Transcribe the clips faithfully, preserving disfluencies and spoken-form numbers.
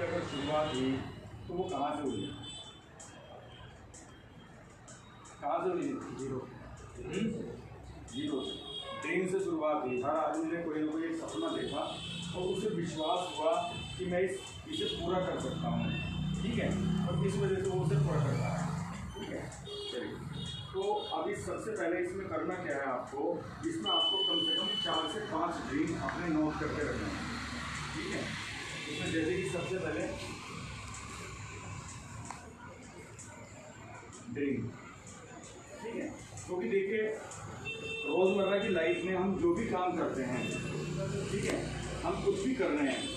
आपकी अगर शुरुआत हुई तो वो कहाँ से हुई, कहाँ से हुई? जीरो जीरो से, ड्रीम से शुरुआत हुई। हर आदमी ने कोई ना कोई एक सपना देखा और उसे विश्वास हुआ कि मैं इस इसे पूरा कर सकता हूँ, ठीक है, और इस वजह से वो उसे पूरा कर रहा है, ठीक है। चलिए, तो अभी सबसे पहले इसमें करना क्या है आपको, इसमें आपको कम से कम चार से पाँच ड्रीम अपने नोट करके रखना है, ठीक है। इसमें जैसे कि सबसे पहले ड्रीम, ठीक है, क्योंकि तो देखिए रोज़मर्रा की लाइफ में हम जो भी काम करते हैं, ठीक है, हम कुछ भी कर रहे हैं,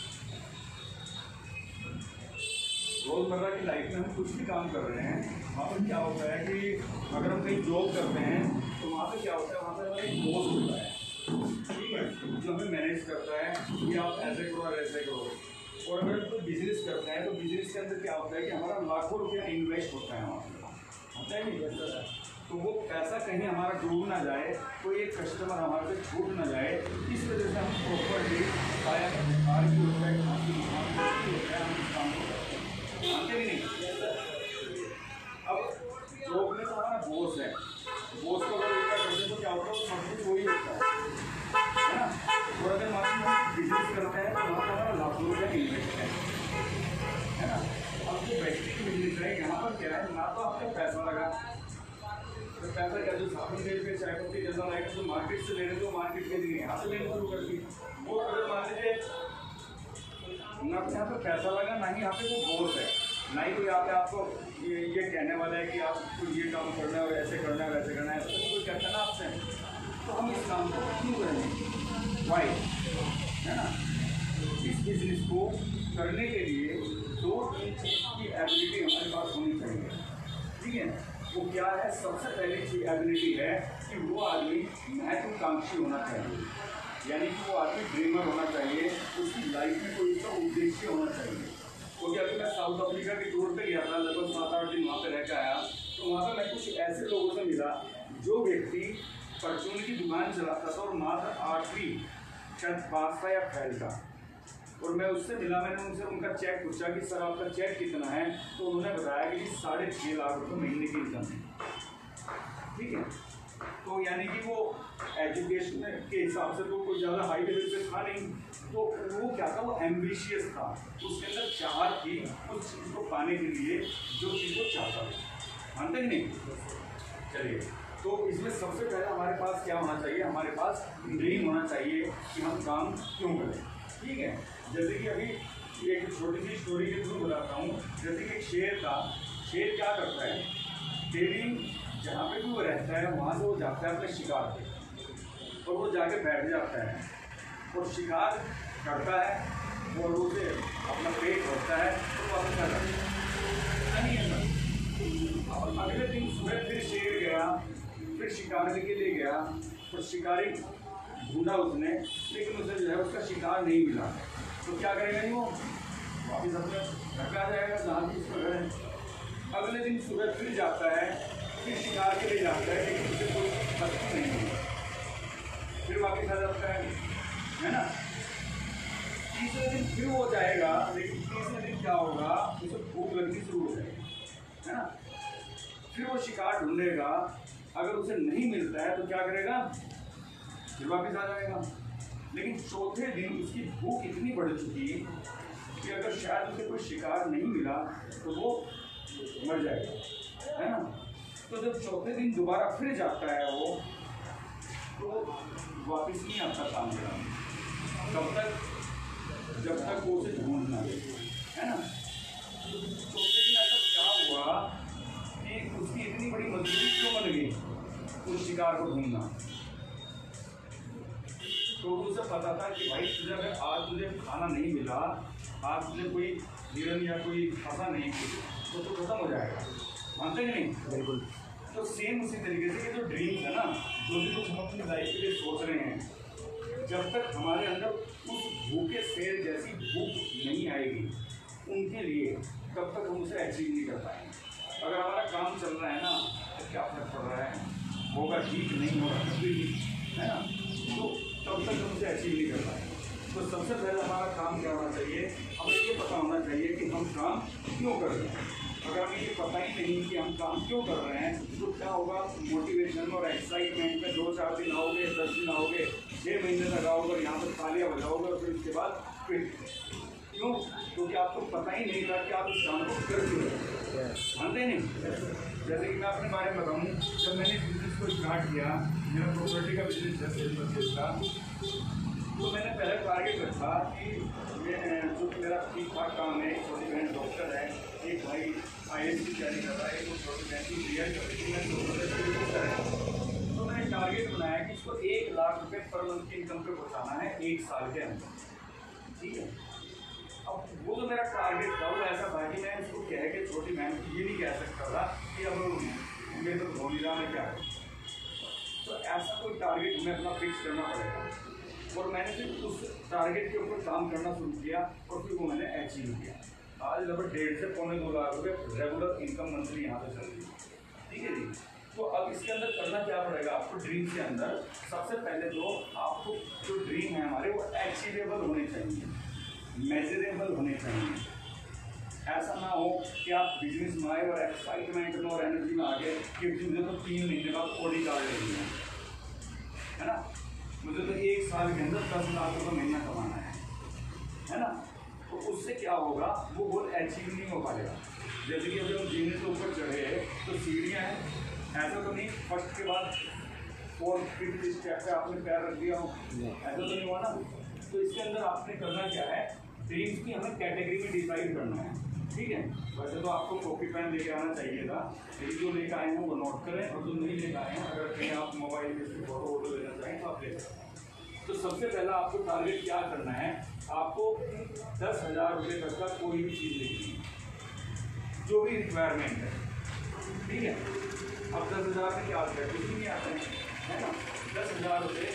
रोज़मर्रा की लाइफ में हम कुछ भी काम कर रहे हैं, वहाँ पर क्या होता है कि अगर हम कहीं जॉब करते हैं तो वहाँ पे क्या होता है, वहाँ पर हमारा एक बॉस होता है, ठीक है, जो हमें मैनेज करता है कि आप ऐसे करो और ऐसे करो। और अगर कोई बिजनेस करते हैं तो बिजनेस के अंदर क्या होता है कि हमारा लाखों रुपया इन्वेस्ट होता है वहाँ पर, होता है नहीं, तो वो पैसा कहीं हमारा डूब ना जाए, कोई एक कस्टमर हमारे से छूट ना जाए, इस वजह से हम प्रॉपरली आया कार की होता है, खाने की होता है, हम इस काम को करते हैं, मानते भी नहीं। अब जॉब में तो हमारा बॉस है, बॉस को अगर उल्टा करते तो क्या होता है, सब कुछ वही होता है, है ना। और अगर मान लीजिए हम बिजनेस करते हैं तो वहाँ पर हमारा लाखों रुपया इन्वेस्ट है, है ना। अब जो व्यक्ति बिजनेस है यहाँ पर क्या है, ना तो आपका पैसा लगा, तो पैसा क्या जो साबुन तेल पे चाय पत्ती जैसा लाएगा तो मार्केट से ले रहे तो मार्केट के लिए यहाँ से लेना शुरू कर दी। वो अगर मान लीजिए ना तो यहाँ पे पैसा लगा, ना ही यहाँ पे कोई बॉस है, ना ही कोई यहाँ पे आपको ये ये कहने वाला है कि आपको ये काम करना है और ऐसे करना है वैसे करना है, तो कोई कहता है ना आपसे, तो हम इस काम को क्यों करेंगे, वाई, है ना। इस बिजनेस को करने के लिए दो तीन चीज़ की एबिलिटी हमारे पास होनी चाहिए, ठीक है। वो क्या है, सबसे पहली चीज एबिलिटी है कि वो आदमी महत्वाकांक्षी होना चाहिए, यानी कि वो आदमी ड्रीमर होना चाहिए, उसकी लाइफ में कोई उसका उद्देश्य होना चाहिए। क्योंकि अभी मैं साउथ अफ्रीका की टूर पे गया था, लगभग सात आठ दिन वहाँ पे रह के आया, तो वहाँ पर मैं कुछ ऐसे लोगों से मिला जो व्यक्ति परचून की दुकान चलाता था और मात्र आठवीं शायद पास था या फेल था, और मैं उससे मिला, मैंने उनसे उनका चेक पूछा कि सर आपका चेक कितना है, तो उन्होंने बताया कि साढ़े छः लाख रुपये महीने की इनकम है, ठीक है। तो यानी कि वो एजुकेशन के हिसाब से तो कोई ज़्यादा हाई लेवल पे था नहीं, तो वो क्या था, वो एम्बिशियस था, उसके अंदर चाहत थी उस चीज़ को पाने के लिए जो चीज़ को चाहता था, मानते नहीं। चलिए, तो इसमें सबसे पहले हमारे पास क्या होना चाहिए, हमारे पास ड्रीम होना चाहिए कि हम काम क्यों करें, ठीक है। जैसे कि अभी एक छोटी सी स्टोरी के थ्रू बताता हूँ। जैसे कि एक शेर था, शेर क्या करता है, डेली जहाँ पे भी वो रहता है वहाँ से वो जाता है अपने शिकार पे, और वो जाके बैठ जाता है और शिकार करता है और उसे अपना पेट भरता है तो वापस आ जाता है, नहीं है सर। और अगले दिन सुबह फिर शेर गया, फिर शिकार लेके ले गया, और शिकारी ढूंढा उसने, लेकिन उसे जो है उसका शिकार नहीं मिला, तो क्या करेगा नहीं, वो वापिस अपने घर पे आ जाएगा जहाँ भी उसका घर है। अगले दिन सुबह फिर जाता है, फिर शिकार के लिए जाता है, लेकिन उसे कोई वस्तु नहीं मिली, फिर वापिस आ जाता है, है ना। तीसरे दिन फिर वो जाएगा, लेकिन तीसरे दिन क्या होगा, उसे भूख लगनी शुरू हो जाएगी, है ना। फिर वो शिकार ढूंढेगा, अगर उसे नहीं मिलता है तो क्या करेगा, फिर वापिस आ जाएगा। लेकिन चौथे दिन उसकी भूख इतनी बढ़ चुकी कि अगर शायद उसे कोई शिकार नहीं मिला तो वो मर जाएगा, है ना। तो जब चौथे दिन दोबारा फिर जाता है वो, तो वापिस नहीं आता काम करना, तब तक जब तक वो उसे ढूंढना, है ना। चौथे दिन ऐसा क्या हुआ कि उसकी इतनी बड़ी मजबूरी क्यों बन गई उस शिकार को ढूंढना। तो उसे पता था कि भाई तुझे अगर आज तुझे खाना नहीं मिला, आज तुझे कोई हिरन या कोई फंसा नहीं तो तो खत्म हो जाएगा, मानते कि नहीं। बिल्कुल। तो सेम उसी तरीके से ये जो ड्रीम्स है ना, जो भी कुछ हम अपनी लाइफ के लिए सोच रहे हैं, जब तक हमारे अंदर उस भूखे शेर जैसी भूख नहीं आएगी उनके लिए, तब तक हम उसे अचीव नहीं कर पाएंगे। अगर हमारा काम चल रहा है ना तो क्या फर्क पड़ रहा है, होगा ठीक नहीं होगा कभी, है ना, तो तब तक हम उसे अचीव नहीं कर पाएंगे। तो सबसे पहले हमारा काम क्या होना चाहिए, हमें ये पता होना हम काम क्यों कर रहे हैं। अगर हमें ये पता ही नहीं कि हम काम क्यों कर रहे हैं तो क्या होगा, मोटिवेशन और एक्साइटमेंट में दो चार दिन आओगे, दस दिन आओगे, छः महीने तक आओगे, यहाँ पर तालियां बजाओगे और फिर उसके बाद फिर क्यों, क्योंकि आपको पता ही नहीं था कि आप इस काम को कर क्यों रहे, मानते नहीं। जैसे कि मैं अपने बारे में बताऊँ, जब मैंने इस बिजनेस को स्टार्ट किया, मेरा प्रॉपर्टी का बिजनेस है, सेल परचेज का, तो मैंने पहले टारगेट रखा कि मैं जो मेरा ठीक ठाक काम है, छोटी बहन डॉक्टर है, एक भाई आई एस की तैयारी कर रहा है, एक छोटी बहन की क्लियर कर रही है, तो मैंने टारगेट बनाया कि इसको एक लाख रुपये पर मंथ की इनकम पे पहुँचाना है एक साल के अंदर, ठीक है। अब वो जो मेरा टारगेट था वो ऐसा था कि मैं इसको कह के छोटी बहन को ये नहीं कह सकता था कि अब मेरे तो हो नहीं रहा, मैं क्या करूँ। तो ऐसा कोई टारगेट हमें अपना फिक्स करना पड़ेगा और मैंने फिर उस टारगेट के ऊपर काम करना शुरू किया और फिर वो मैंने अचीव किया। आज लगभग डेढ़ से पौने दो लाख रुपये रेगुलर इनकम मंथली यहाँ पे चल रही है, ठीक है जी। तो अब इसके अंदर करना क्या पड़ेगा आपको, ड्रीम के अंदर सबसे पहले तो आपको जो ड्रीम है हमारे वो अचीवेबल होने चाहिए, मेजरेबल होने चाहिए। ऐसा ना हो कि आप बिजनेस में आए और एक्साइटमेंट में और एनर्जी में आ गए कि मुझे तो तीन महीने बाद ऑडी कार्ड लेनी है, है ना, मुझे तो एक साल के अंदर दस लाख रुपये महीना कमाना है, है ना। तो उससे क्या होगा, वो गोल अचीव नहीं हो पाएगा। जैसे कि अगर हम जीने के ऊपर चढ़े तो सीढ़ियाँ हैं, ऐसा तो नहीं फर्स्ट के बाद फोर्थ फिफ्थ स्टेप पे आपने पैर रख दिया हो, ऐसा तो नहीं हुआ ना। तो इसके अंदर आपने करना क्या है, ड्रीम्स की हमें कैटेगरी में डिसाइड करना है, ठीक है। वैसे तो आपको कॉपी पेन लेके आना चाहिए था, लेकिन जो लेकर आए हैं वो नोट करें और जो नहीं लेकर आए हैं अगर कहीं आप मोबाइल में इसकी फोटो वोटो लेना चाहें तो आप ले सकते हैं। तो सबसे पहला आपको टारगेट क्या करना है, आपको दस हज़ार रुपये तक का कोई भी चीज़ लेनी है, जो भी रिक्वायरमेंट है, ठीक है। अब दस हज़ार में क्या आता है, कुछ नहीं आता है, है ना। दस हज़ार रुपये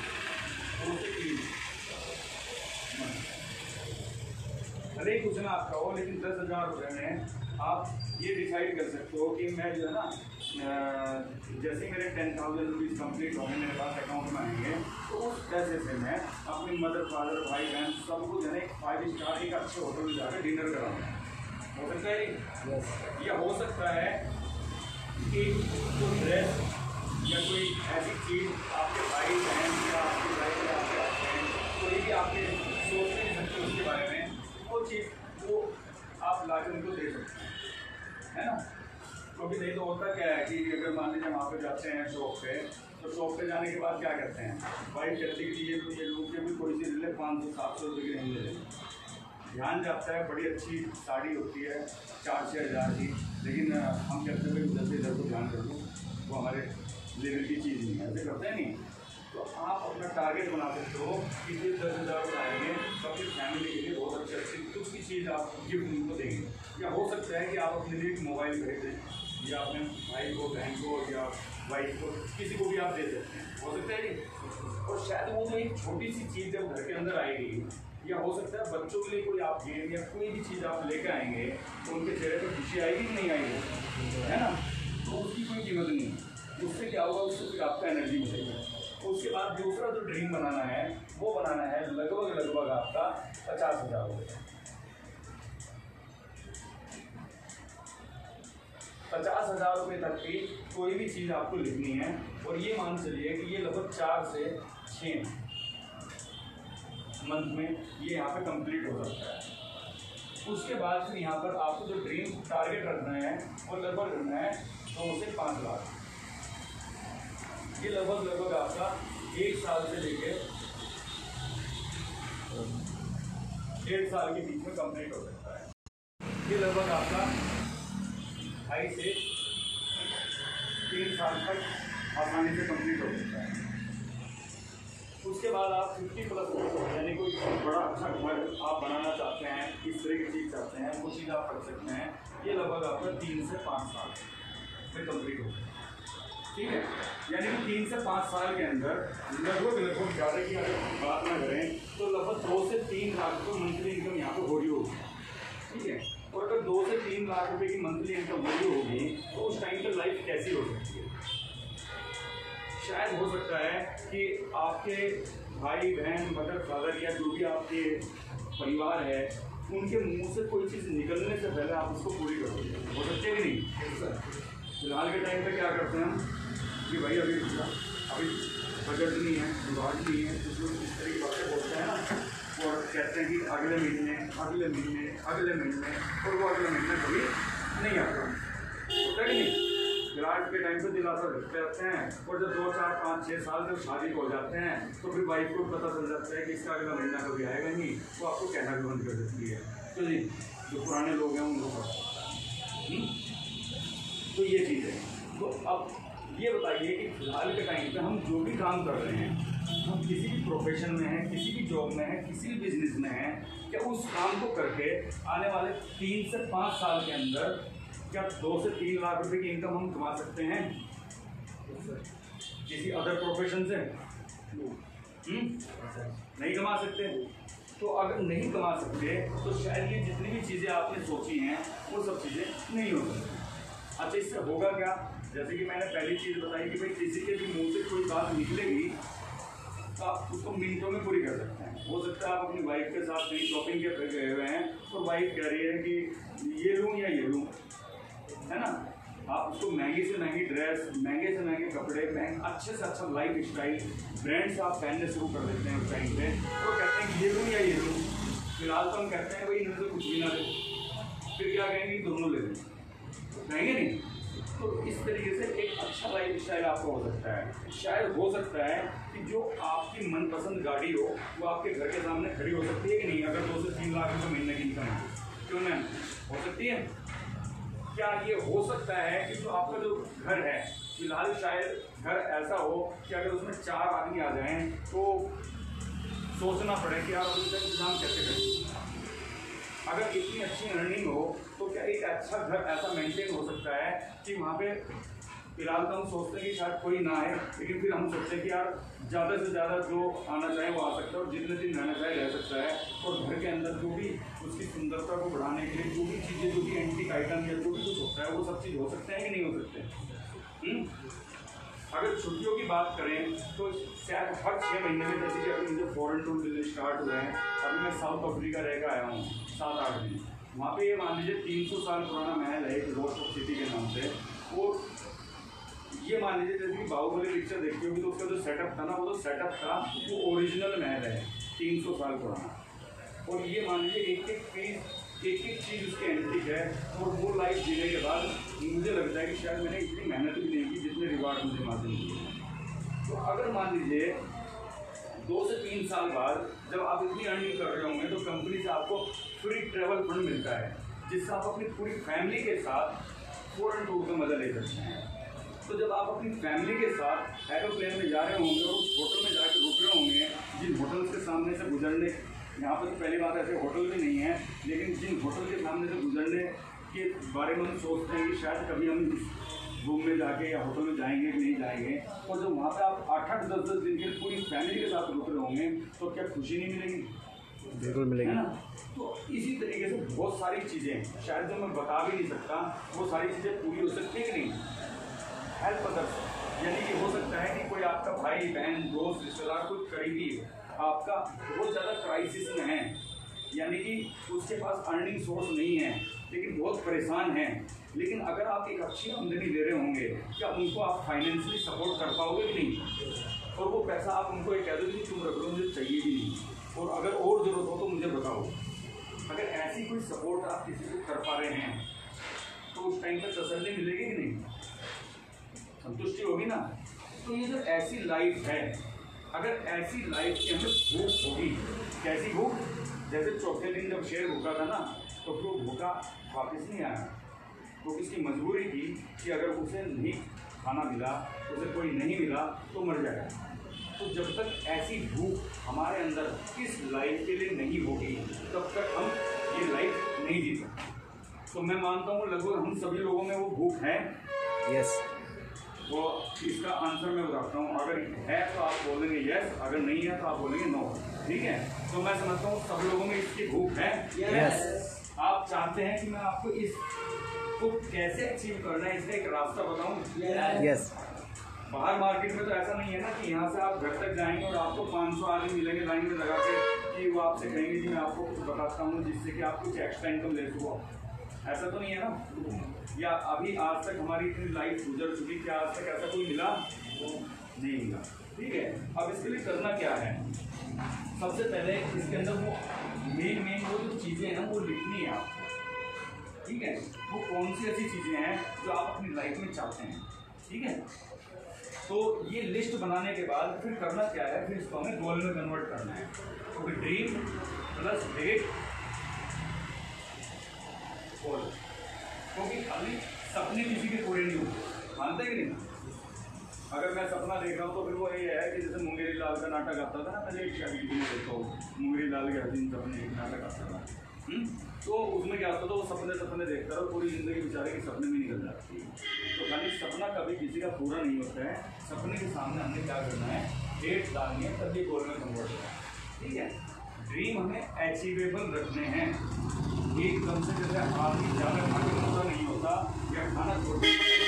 भले ही कुछ ना आपका हो, लेकिन दस हज़ार रुपये में आप ये डिसाइड कर सकते हो कि मैं जो है ना, जैसे मेरे टेन थाउजेंड रुपीज़ कम्प्लीट होंगे मेरे पास अकाउंट में आएंगे, तो उस पैसे से मैं अपनी मदर फादर भाई बहन सबको जो है एक फाइव स्टार एक अच्छे होटल में जाकर डिनर कराऊंगा। हो सकता है yes. या हो सकता है कि कोई ड्रेस या कोई ऐसी चीज़ आपके भाई बहन या आपके भाई या आपके हस्बैंड कोई भी आपके सोच नहीं सकते उसके बारे में, वो चीज़ वो आप ला के उनको दे सकते हैं, है ना। क्योंकि नहीं तो होता क्या है कि अगर मान लीजिए वहाँ पे जाते हैं शॉप पे, तो शॉप पे जाने के बाद क्या करते हैं, भाई कहते हैं कि ये तो ये लोग के भी कोई सी ले पाँच सौ सात सौ रुपये की नहीं ले लेते, ध्यान जाता है बड़ी अच्छी साड़ी होती है चार छः हज़ार की, लेकिन हम कहते हैं उधर से इधर को ध्यान कर लो, वो हमारे लेवल की चीज़ नहीं है, ऐसे करते हैं नहीं। तो आप अपना टारगेट बना सकते हो कि ये दस हज़ार रुपये आएंगे तो अपनी फैमिली के लिए बहुत अच्छी अच्छी कुछ की चीज़ आप गिफ्ट उनको देंगे, या हो सकता है कि आप अपने लिए एक मोबाइल खरीद दें, या अपने भाई को बहन को या वाइफ को किसी को भी आप दे सकते हैं, हो सकता है नहीं। और शायद वो जो एक छोटी सी चीज़ जब घर के अंदर आएगी, या हो सकता है बच्चों के लिए कोई आप गेम या कोई भी चीज़ आप लेकर आएंगे तो उनके चेहरे पर खुशी आएगी कि नहीं आएगी, है ना। तो उसकी कोई कीमत नहीं है, उससे क्या होगा, उससे फिर आपका एनर्जी मिलेगी। उसके बाद दूसरा जो ड्रीम बनाना है वो बनाना है लगभग लगभग आपका पचास हज़ार रुपये पचास हज़ार रुपये तक की कोई भी चीज़ आपको लिखनी है, और ये मान चलिए कि ये लगभग चार से छः मंथ में ये यहाँ पे कंप्लीट हो सकता है। उसके बाद फिर यहाँ पर आपको जो ड्रीम टारगेट रखना है वो लगभग रखना है दो से पाँच लाख। ये लगभग लगभग आपका एक साल से लेके डेढ़ साल के बीच में कंप्लीट हो सकता है। ये लगभग आपका ढाई से तीन साल तक आसानी से कंप्लीट हो सकता है। उसके बाद आप फिफ्टी प्लस यानी कोई बड़ा अच्छा घर आप बनाना चाहते हैं, इस तरह की चीज़ चाहते हैं, वो चीज़ आप कर सकते हैं। ये लगभग आपका तीन से पाँच साल में कंप्लीट हो सकता है, ठीक है। यानी कि तीन से पाँच साल के अंदर लगभग लगभग ज़्यादा की अगर बात ना करें तो लगभग दो से तीन लाख रुपये मंथली इनकम यहाँ पर हो रही होगी, ठीक है। और अगर दो से तीन लाख रुपए की मंथली इनकम हो रही होगी तो उस टाइम पर लाइफ कैसी हो सकती है। शायद हो सकता है कि आपके भाई बहन मदर फादर या जो भी आपके परिवार है उनके मुंह से कोई चीज़ निकलने से पहले आप उसको पूरी करोगे, हो सकते कि नहीं? फिलहाल के टाइम पे क्या करते हैं हम कि भाई अभी अभी बजट नहीं है, रिवाज नहीं है, तो जो इस तरह की बातें बोलते हैं ना, और कहते हैं कि अगले महीने अगले महीने अगले महीने और वो अगले महीने कभी नहीं आता, होता कि नहीं? फिलहाल के टाइम पे दिलासा रखते रहते हैं, और जब दो चार पाँच छः साल जब शादी हो जाते हैं तो फिर वाइफ को पता चल जाता है कि इसका अगला महीना कभी आएगा नहीं, वो आपको कहना भी बंद कर देती है। तो जी जो पुराने लोग हैं उनको पता, तो ये चीज़ है। तो अब ये बताइए कि फिलहाल के टाइम पे हम जो भी काम कर रहे हैं, हम किसी भी प्रोफेशन में हैं, किसी भी जॉब में हैं, किसी भी बिजनेस में हैं, क्या उस काम को करके आने वाले तीन से पाँच साल के अंदर क्या दो से तीन लाख रुपए की इनकम हम कमा सकते हैं किसी अदर प्रोफेशन से? हुँ? नहीं कमा सकते। तो अगर नहीं कमा सकते तो शायद ये जितनी भी चीज़ें आपने सोची हैं वो सब चीज़ें नहीं हो सकती। अच्छा, इससे होगा क्या? जैसे कि मैंने पहली चीज़ बताई कि भाई किसी के भी मुंह से कोई बात निकलेगी तो आप उसको मिनटों में पूरी कर सकते हैं। हो सकता है आप अपनी वाइफ के साथ कहीं शॉपिंग के पे गए हुए हैं और वाइफ कह रही है कि ये लूँ या ये लूँ, है ना? आप उसको महंगी से महंगी ड्रेस, महंगे से महंगे कपड़े, महंगे अच्छे से अच्छा लाइफ स्टाइल ब्रांड्स आप पहनने शुरू कर देते हैं उस टाइम पे, तो कहते हैं ये लूँ या ये लूँ। फिलहाल तो हम कहते हैं भाई इनमें से कुछ भी ना ले, फिर क्या कहेंगे दोनों ले लें, कहेंगे नहीं? तो इस तरीके से एक अच्छा लाइफ स्टाइल आपका हो सकता है। शायद हो सकता है कि जो आपकी मनपसंद गाड़ी हो वो आपके घर के सामने खड़ी हो सकती है कि नहीं, अगर दो से तीन लाख रुपये महीने की इनकम है, क्यों मैम? हो सकती है। क्या ये हो सकता है कि जो आपका जो घर है फिलहाल शायद घर ऐसा हो कि अगर उसमें चार आदमी आ जाएं तो सोचना पड़े कि आप उसका इंतजाम कैसे करें? अगर इतनी अच्छी अर्निंग हो तो क्या एक अच्छा घर ऐसा मेंटेन हो सकता है कि वहाँ पे फिलहाल तो हम सोचते हैं कि शायद कोई ना आए, लेकिन फिर हम सोचते हैं कि यार ज़्यादा से ज़्यादा जो आना चाहे वो आ सकता है और जितने दिन रहना चाहे रह सकता है, और घर के अंदर जो भी उसकी सुंदरता को बढ़ाने के लिए जो भी चीज़ें, जो भी एंटीक आइटम या जो भी कुछ होता है वो सब चीज़ हो सकते हैं कि नहीं हो सकते? अगर छुट्टियों की बात करें तो शायद हर छः महीने में, जैसे कि अभी मुझे फॉरेन टूर मिलने स्टार्ट हुए हैं, अभी मैं साउथ अफ्रीका रह कर आया हूँ सात आठ दिन, वहाँ पे ये मान लीजिए तीन सौ साल पुराना महल है एक रोस्ट ऑफ सिटी के नाम से। वो ये मान लीजिए जैसे कि बाहुबली पिक्चर देखी होगी तो उसका जो सेटअप था ना, वो जो सेटअप था वो ओरिजिनल महल है तीन सौ साल पुराना, और ये मान लीजिए एक एक पीस एक एक चीज़ उसकी एंटीक है, और वो लाइफ जीने के बाद मुझे लगता है कि शायद मैंने इतनी मेहनत भी नहीं की जितने रिवार्ड मुझे मालूम दिए। तो अगर मान लीजिए दो से तीन साल बाद जब आप इतनी अर्निंग कर रहे होंगे तो कंपनी से आपको फ्री ट्रैवल फंड मिलता है, जिससे आप अपनी पूरी फैमिली के साथ फॉरेन टूर का मजा ले सकते हैं। तो जब आप अपनी फैमिली के साथ एरोप्लेन में जा रहे होंगे और उस होटल में जाकर रुक रहे होंगे, जिन होटल्स के सामने से गुजरने, यहाँ पर तो पहली बात ऐसे होटल भी नहीं है, लेकिन जिन होटल के सामने से गुजरने के बारे में हम सोचते हैं कि शायद कभी हम रूम में जाके या होटल में जाएंगे कि नहीं जाएंगे, और जब वहाँ पे आप आठ आठ दस दस दिन के पूरी फैमिली के साथ रुक रहे होंगे तो क्या खुशी नहीं मिलेगी? बिल्कुल मिलेगी, है ना? तो इसी तरीके से बहुत सारी चीज़ें शायद जो मैं बता भी नहीं सकता, वो सारी चीज़ें पूरी हो सकती है कि नहीं? हेल्प अदर्स, यानी कि हो सकता है कि कोई आपका भाई बहन दोस्त रिश्तेदार कोई करीबी आपका बहुत ज़्यादा क्राइसिस में है, यानी कि उसके पास अर्निंग सोर्स नहीं है लेकिन बहुत परेशान है, लेकिन अगर आप एक अच्छी आमदनी ले रहे होंगे क्या उनको आप फाइनेंशियली सपोर्ट कर पाओगे कि नहीं? और वो पैसा आप उनको एक कह दो कि तुम रख लो, मुझे चाहिए भी नहीं, और अगर और ज़रूरत हो तो मुझे बताओ। अगर ऐसी कोई सपोर्ट आप किसी को कर पा रहे हैं तो उस टाइम पर तसल्ली मिलेगी कि नहीं? संतुष्टि होगी ना? तो ये जो ऐसी लाइफ है, अगर ऐसी लाइफ के अंदर भूख होगी, कैसी भूख? जैसे चौथे दिन जब शेर भूखा था ना, तो फिर वो भूखा वापस नहीं आया, तो इसकी मजबूरी थी कि अगर उसे नहीं खाना मिला, उसे कोई नहीं मिला तो मर जाएगा। तो जब तक ऐसी भूख हमारे अंदर इस लाइफ के लिए नहीं होगी तब तक हम ये लाइफ नहीं जी सकते। तो मैं मानता हूँ लगभग हम सभी लोगों में वो भूख है। यस, तो इसका आंसर मैं बताता हूँ, अगर है तो आप बोलेंगे यस, अगर नहीं है तो आप बोलेंगे नो, ठीक है? तो मैं समझता हूँ सब लोगों में इसकी भूख है। यस। आप चाहते हैं कि मैं आपको इस को कैसे अचीव करना है इसका एक रास्ता बताऊँ? यस। बाहर मार्केट में तो ऐसा नहीं है ना कि यहाँ से आप घर तक जाएंगे और आपको पाँच सौ आदमी मिलेंगे लाइन में लगा के कि वो आपसे कहेंगे कि मैं आपको कुछ बताता हूँ जिससे कि आप कुछ एक्स्ट्रा इनकम ले सको। ऐसा तो नहीं है ना। या अभी आज तक हमारी इतनी लाइफ गुजर चुकी कि आज तक ऐसा कोई मिला नहीं मिला। ठीक है, अब इसके लिए करना क्या है, सबसे पहले इसके अंदर वो मेन मेन वो जो चीज़ें हैं वो लिखनी है आपको। ठीक है, वो कौन सी ऐसी चीज़ें हैं जो आप अपनी लाइफ में चाहते हैं। ठीक है, तो ये लिस्ट बनाने के बाद फिर करना क्या है, फिर इसको हमें गोल में कन्वर्ट करना है। तो ड्रीम प्लस डेट गोल, क्योंकि खाली सपने किसी के पूरे नहीं होते, मानते कि नहीं। अगर मैं सपना देख रहा हूँ तो फिर वो ये है कि जैसे मुंगेरी लाल का नाटक आता था ना, पहले एक शादी में देखता हूँ, मुंगेरी लाल के हसीन सपने एक नाटक आता था। हुँ? तो उसमें क्या होता था, वो सपने सपने देखता रहो, पूरी जिंदगी बेचारे के सपने में निकल जाती है। तो खाली सपना कभी किसी का पूरा नहीं होता है। सपने के सामने हमने क्या करना है, डेट डालनी है, तब ये गोल में कन्वर्ट होगा। ठीक है, ड्रीम हमें अचीवेबल रखने हैं। एकदम से जैसे आदमी ज़्यादा खाने पूरा नहीं होता या खाना छोटे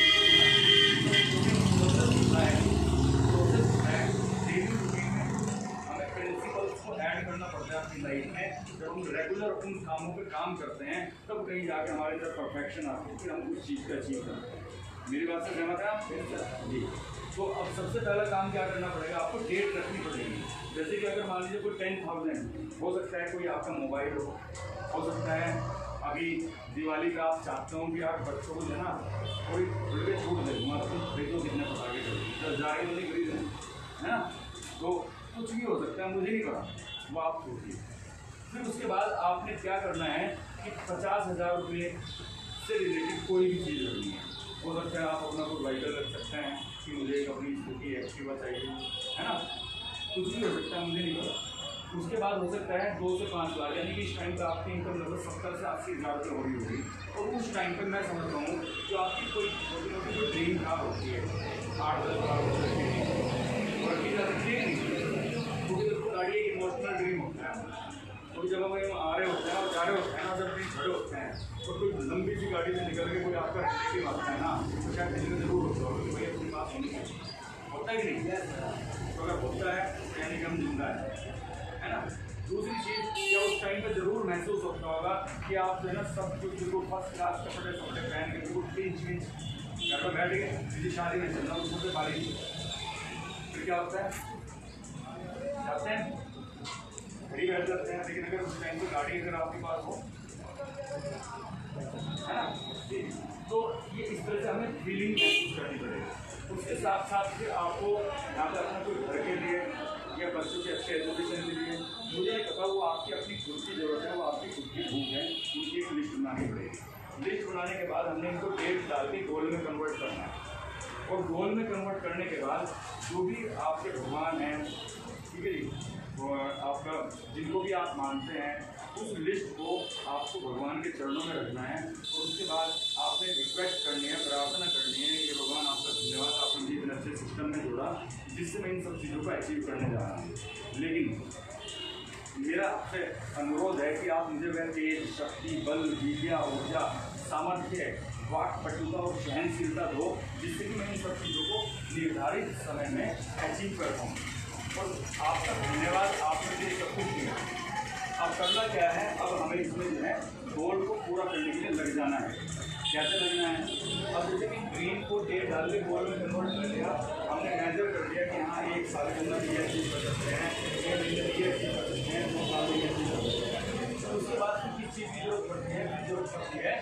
ऐड करना पड़ता है अपनी लाइफ में। जब हम रेगुलर उन कामों पे काम करते हैं तब कहीं जाके हमारे अंदर परफेक्शन आती है, फिर हम उस चीज़ का अचीव करते हैं। मेरी बात से सहमत है आप जी। तो अब सबसे पहला काम क्या करना पड़ेगा, आपको डेट रखनी पड़ेगी। जैसे कि अगर मान लीजिए कोई टेन थाउजेंड हो सकता है, कोई आपका मोबाइल हो हो सकता है अभी दिवाली का आप चाहते हो कि आप बच्चों को जो है ना कोई थोड़ी छूट दे दूँगा, तो खरीदो कितने पता के खरीदो, जाके तो नहीं खरीदें, है ना। तो कुछ भी हो सकता है, मुझे नहीं पता, वो आप सोचिए। फिर उसके बाद आपने क्या करना है कि पचास हज़ार रुपये से रिलेटेड कोई भी चीज़ रखनी है। हो सकता है आप अपना कोई वाइटर रख सकते हैं कि मुझे एक अपनी स्कूटी एक्टिवा चाहिए, है ना, कुछ भी हो सकता है, मुझे नहीं पता। उसके बाद हो सकता है दो से पाँच लाख, यानी कि इस टाइम पर आपकी इनकम लगभग सत्तर से अस्सी हज़ार रुपये हो रही होगी। और उस टाइम पर मैं समझता हूँ जो आपकी कोई छोटी मोटी कोई ड्रीम कार होती है, आठ दस लाख गाड़ी एक इमोशनल ड्रीम होता है। तो जब हम आ रहे होते हैं और जा रहे होते हैं ना, जब कहीं खड़े होते हैं तो कोई लंबी सी गाड़ी से निकल के कोई आपका रिलेटिव आता है ना, तो शायद किसी में जरूर होता होगा कोई अपनी बात नहीं है, होता है कि नहीं। तो अगर होता है यानी कि हम जिंदा है, है ना। दूसरी चीज़ क्या उस टाइम पर जरूर महसूस होता होगा कि आप जो है ना सब कुछ जो फर्स्ट क्लास कपड़े कपड़े पहन के बिल्कुल पिंच पिंच घर पर बैठ गए, किसी शादी में चलना उसको से बारी, फिर क्या होता है, जाते हैं घड़ी बैठ जाते हैं। लेकिन अगर उस टाइम पर गाड़ी अगर आपके पास हो, है ना, तो ये इस तरह से हमें फीलिंग महसूस करनी पड़ेगी। उसके साथ साथ फिर आपको यहाँ पर अपना कोई घर के लिए या बच्चों के अच्छे एजुकेशन के लिए, मुझे नहीं पता, वो आपकी अपनी खुद की ज़रूरत है, वो आपकी खुद की भूख है, उनकी एक लिस्ट बनानी पड़ेगी। लिस्ट बनाने के बाद हमने इनको डेट डाल के गोल में कन्वर्ट करना है। और गोल में कन्वर्ट करने के बाद जो भी आपके भगवान हैं, ठीक है जी, आपका जिनको भी आप मानते हैं, उस लिस्ट को आपको भगवान के चरणों में रखना है। और उसके बाद आपने रिक्वेस्ट करनी है, प्रार्थना करनी है कि भगवान आपका धन्यवाद, आपने मुझे इतने अच्छे सिस्टम में जोड़ा जिससे मैं इन सब चीज़ों को अचीव करने जा रहा हूँ। लेकिन मेरा आपसे अनुरोध है कि आप मुझे वह तेज, शक्ति, बल, विद्या, ऊर्जा, सामर्थ्य, वाक पटुता और सहनशीलता दो जिससे कि मैं इन सब चीज़ों को निर्धारित समय में अचीव कर पाऊँ। और आपका धन्यवाद, आपने मुझे सब कुछ दिया। अब करना क्या है, अब हमें इसमें जो है गोल को पूरा करने के लिए लग जाना है। कैसे लगना है, अब जैसे कि ड्रीम को डेट डाल के गोल में कन्वर्ट कर दिया, हमने मेजर कर दिया कि हाँ एक साल के अंदर ये अचीव कर सकते हैं, छः महीने ये अचीव कर सकते हैं, दो साल में ये अचीव कर सकते हैं। तो उसके बाद फिर किस चीज़ की जरूरत पड़ती है, फिर जरूरत पड़ती है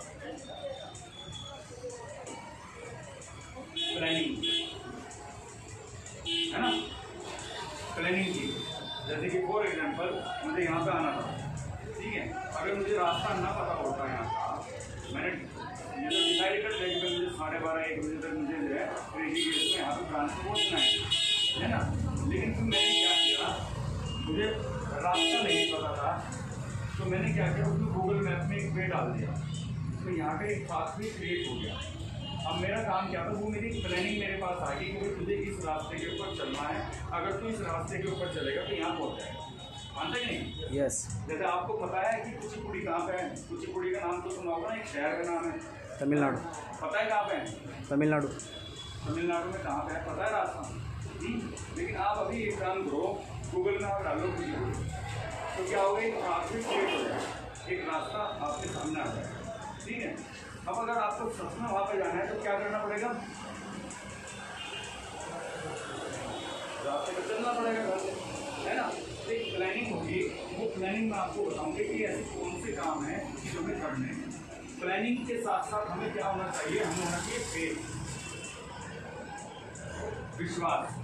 प्लानिंग, है ना, प्लानिंग की। जैसे कि फॉर एग्जांपल मुझे यहाँ पे आना था, ठीक है, अगर मुझे रास्ता ना पता होता है यहाँ का, मैंने ये तो डिसाइड कर लिया कि मुझे साढ़े बारह एक बजे तक मुझे जो है ऋषिकेश में यहाँ पे ब्रांच पहुँचना है, है ना। लेकिन फिर मैंने क्या किया, मुझे रास्ता नहीं पता था, तो मैंने क्या किया, उसमें गूगल मैप में एक वे डाल दिया, तो यहाँ का एक पाथवे क्रिएट हो गया। अब मेरा काम क्या था, वो मेरी प्लानिंग मेरे पास आ गई कि भाई तुझे इस रास्ते के ऊपर चलना है, अगर तू इस रास्ते के ऊपर चलेगा तो यहाँ पहुँच जाएगा, मानते कि नहीं। यस। जैसे आपको पता है कि कुचिपुड़ी कहाँ पे है, कुचिपुड़ी का नाम तो सुना होगा ना, एक शहर का नाम है, तमिलनाडु। पता है कहाँ पे है, तमिलनाडु। तमिलनाडु में कहाँ पे है पता है रास्ता। लेकिन आप अभी एक काम करो, गूगल में आप डालो तो क्या होगा, आपसे क्रिएट हो जाएगा, एक रास्ता आपके सामने आ जाएगा। ठीक है, अब अगर आपको सच में वहाँ पे जाना है तो क्या करना पड़ेगा, रास्ते पर चलना पड़ेगा घर से, है ना। एक प्लानिंग होगी, वो प्लानिंग में आपको बताऊंगे कि ऐसे कौन से काम हैं जो हमें करने हैं। प्लानिंग के साथ साथ हमें क्या होना चाहिए, हमें होना चाहिए फेथ, विश्वास।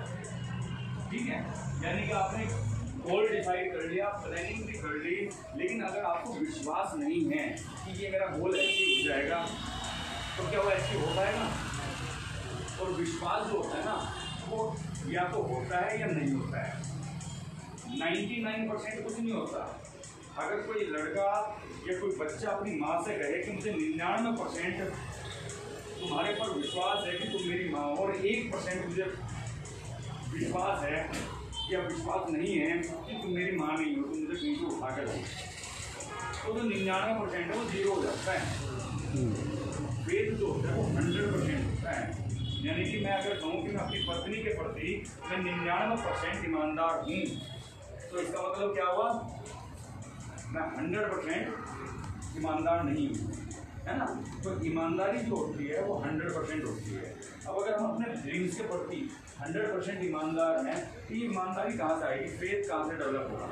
ठीक है, यानी कि आपने गोल डिसाइड कर लिया, प्लानिंग भी कर ली, लेकिन अगर आपको विश्वास नहीं है कि ये मेरा गोल अचीव हो जाएगा तो क्या वो अचीव हो पाएगा। और विश्वास जो होता है ना, वो या तो होता है या नहीं होता है। निन्यानवे परसेंट कुछ नहीं होता। अगर कोई लड़का या कोई बच्चा अपनी माँ से कहे कि मुझे निन्यानवे परसेंट तुम्हारे पर विश्वास है कि तुम मेरी माँ, और एक परसेंट मुझे विश्वास है या विश्वास नहीं है कि तुम मेरी माँ नहीं हो, तुम मुझे कहीं से उठा कर लो, तो जो निन्यानवे परसेंट है वो जीरो हो जाता है। फेथ जो होता है वो हंड्रेड परसेंट होता है। यानी कि मैं अगर कहूँ कि मैं अपनी पत्नी के प्रति मैं निन्यानवे परसेंट ईमानदार हूँ, तो इसका मतलब क्या हुआ, मैं हंड्रेड परसेंट ईमानदार नहीं हूँ, है ना। तो ईमानदारी जो होती है वो हंड्रेड परसेंट होती है। अब अगर हम अपने ड्रीम्स के प्रति हंड्रेड परसेंट ईमानदार हैं तो ये ईमानदारी कहाँ से आएगी, फेथ कहाँ से डेवलप होगा।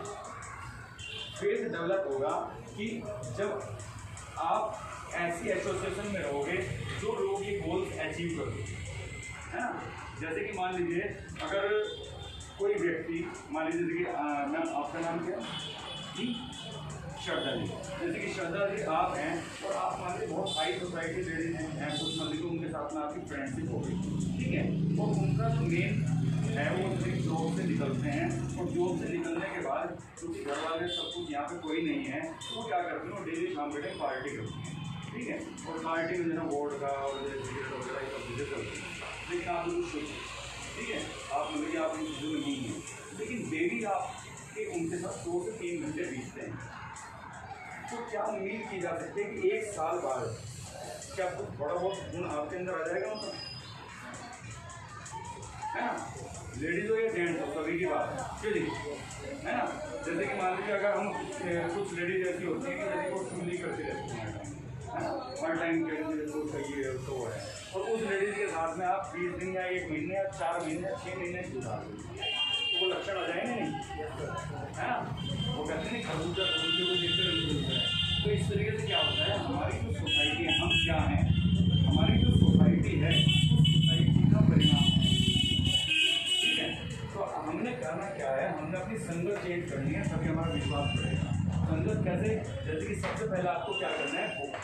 फेथ डेवलप होगा कि जब आप ऐसी एसोसिएशन में रहोगे जो लोग ये गोल्स अचीव कर दें, है ना। जैसे कि मान लीजिए अगर कोई व्यक्ति, मान लीजिए कि मैम आपका नाम क्या जी, श्रद्धा जी, जैसे कि श्रद्धा जी आप हैं और आप मान लीजिए बहुत हाई सोसाइटी लेडीज हैं, कुछ मान लीजिए उनके साथ में आपकी फ्रेंडशिप हो गई, ठीक है, और उनका जो मेन है वो जॉब से निकलते हैं, और जॉब से निकलने के बाद क्योंकि घर वाले सब कुछ यहाँ पे कोई नहीं है, तो वो क्या करते हैं, वो डेली शाम के टाइम पार्टी करती हैं, ठीक है, और पार्टी में जो है वोट का और सिगरेट वगैरह ये सब चीज़ें करते हैं। लेकिन आप लोग सोच, ठीक है, आप मतलब कि आप उन चीज़ों में नहीं हैं, लेकिन डेली आपके उनके साथ दो से तीन घंटे बीतते हैं, तो क्या उम्मीद की जा सकती है कि एक साल बाद क्या कुछ बड़ा बहुत गुण आपके अंदर आ जाएगा, मतलब है ना। लेडीज हो या जेंट्स हो, सभी की बात क्यों जी, है ना। जैसे कि मान लीजिए अगर हम कुछ लेडीज ऐसी होती है कि जैसे वो चुगली करती रहती हैं, है ना, हर टाइम के तो सही है तो है, और उस लेडीज के साथ में आप बीस दिन या एक महीने या चार महीने या छः महीने गुजार देंगे, तो वो लक्षण आ जाएंगे नहीं, है ना। वो कहते हैं खरबूजा खरबूजे को देखते रहते हैं। तो इस तरीके से क्या होता है, हमारी जो सोसाइटी है, हम क्या हैं, हमारी जो सोसाइटी है उस सोसाइटी का परिणाम है, ठीक है। तो हमने करना क्या है, हमने अपनी संगत चेंज करनी है, तभी हमारा विश्वास बढ़ेगा। संगत कैसे, जैसे कि सबसे पहले आपको क्या करना है, बुक,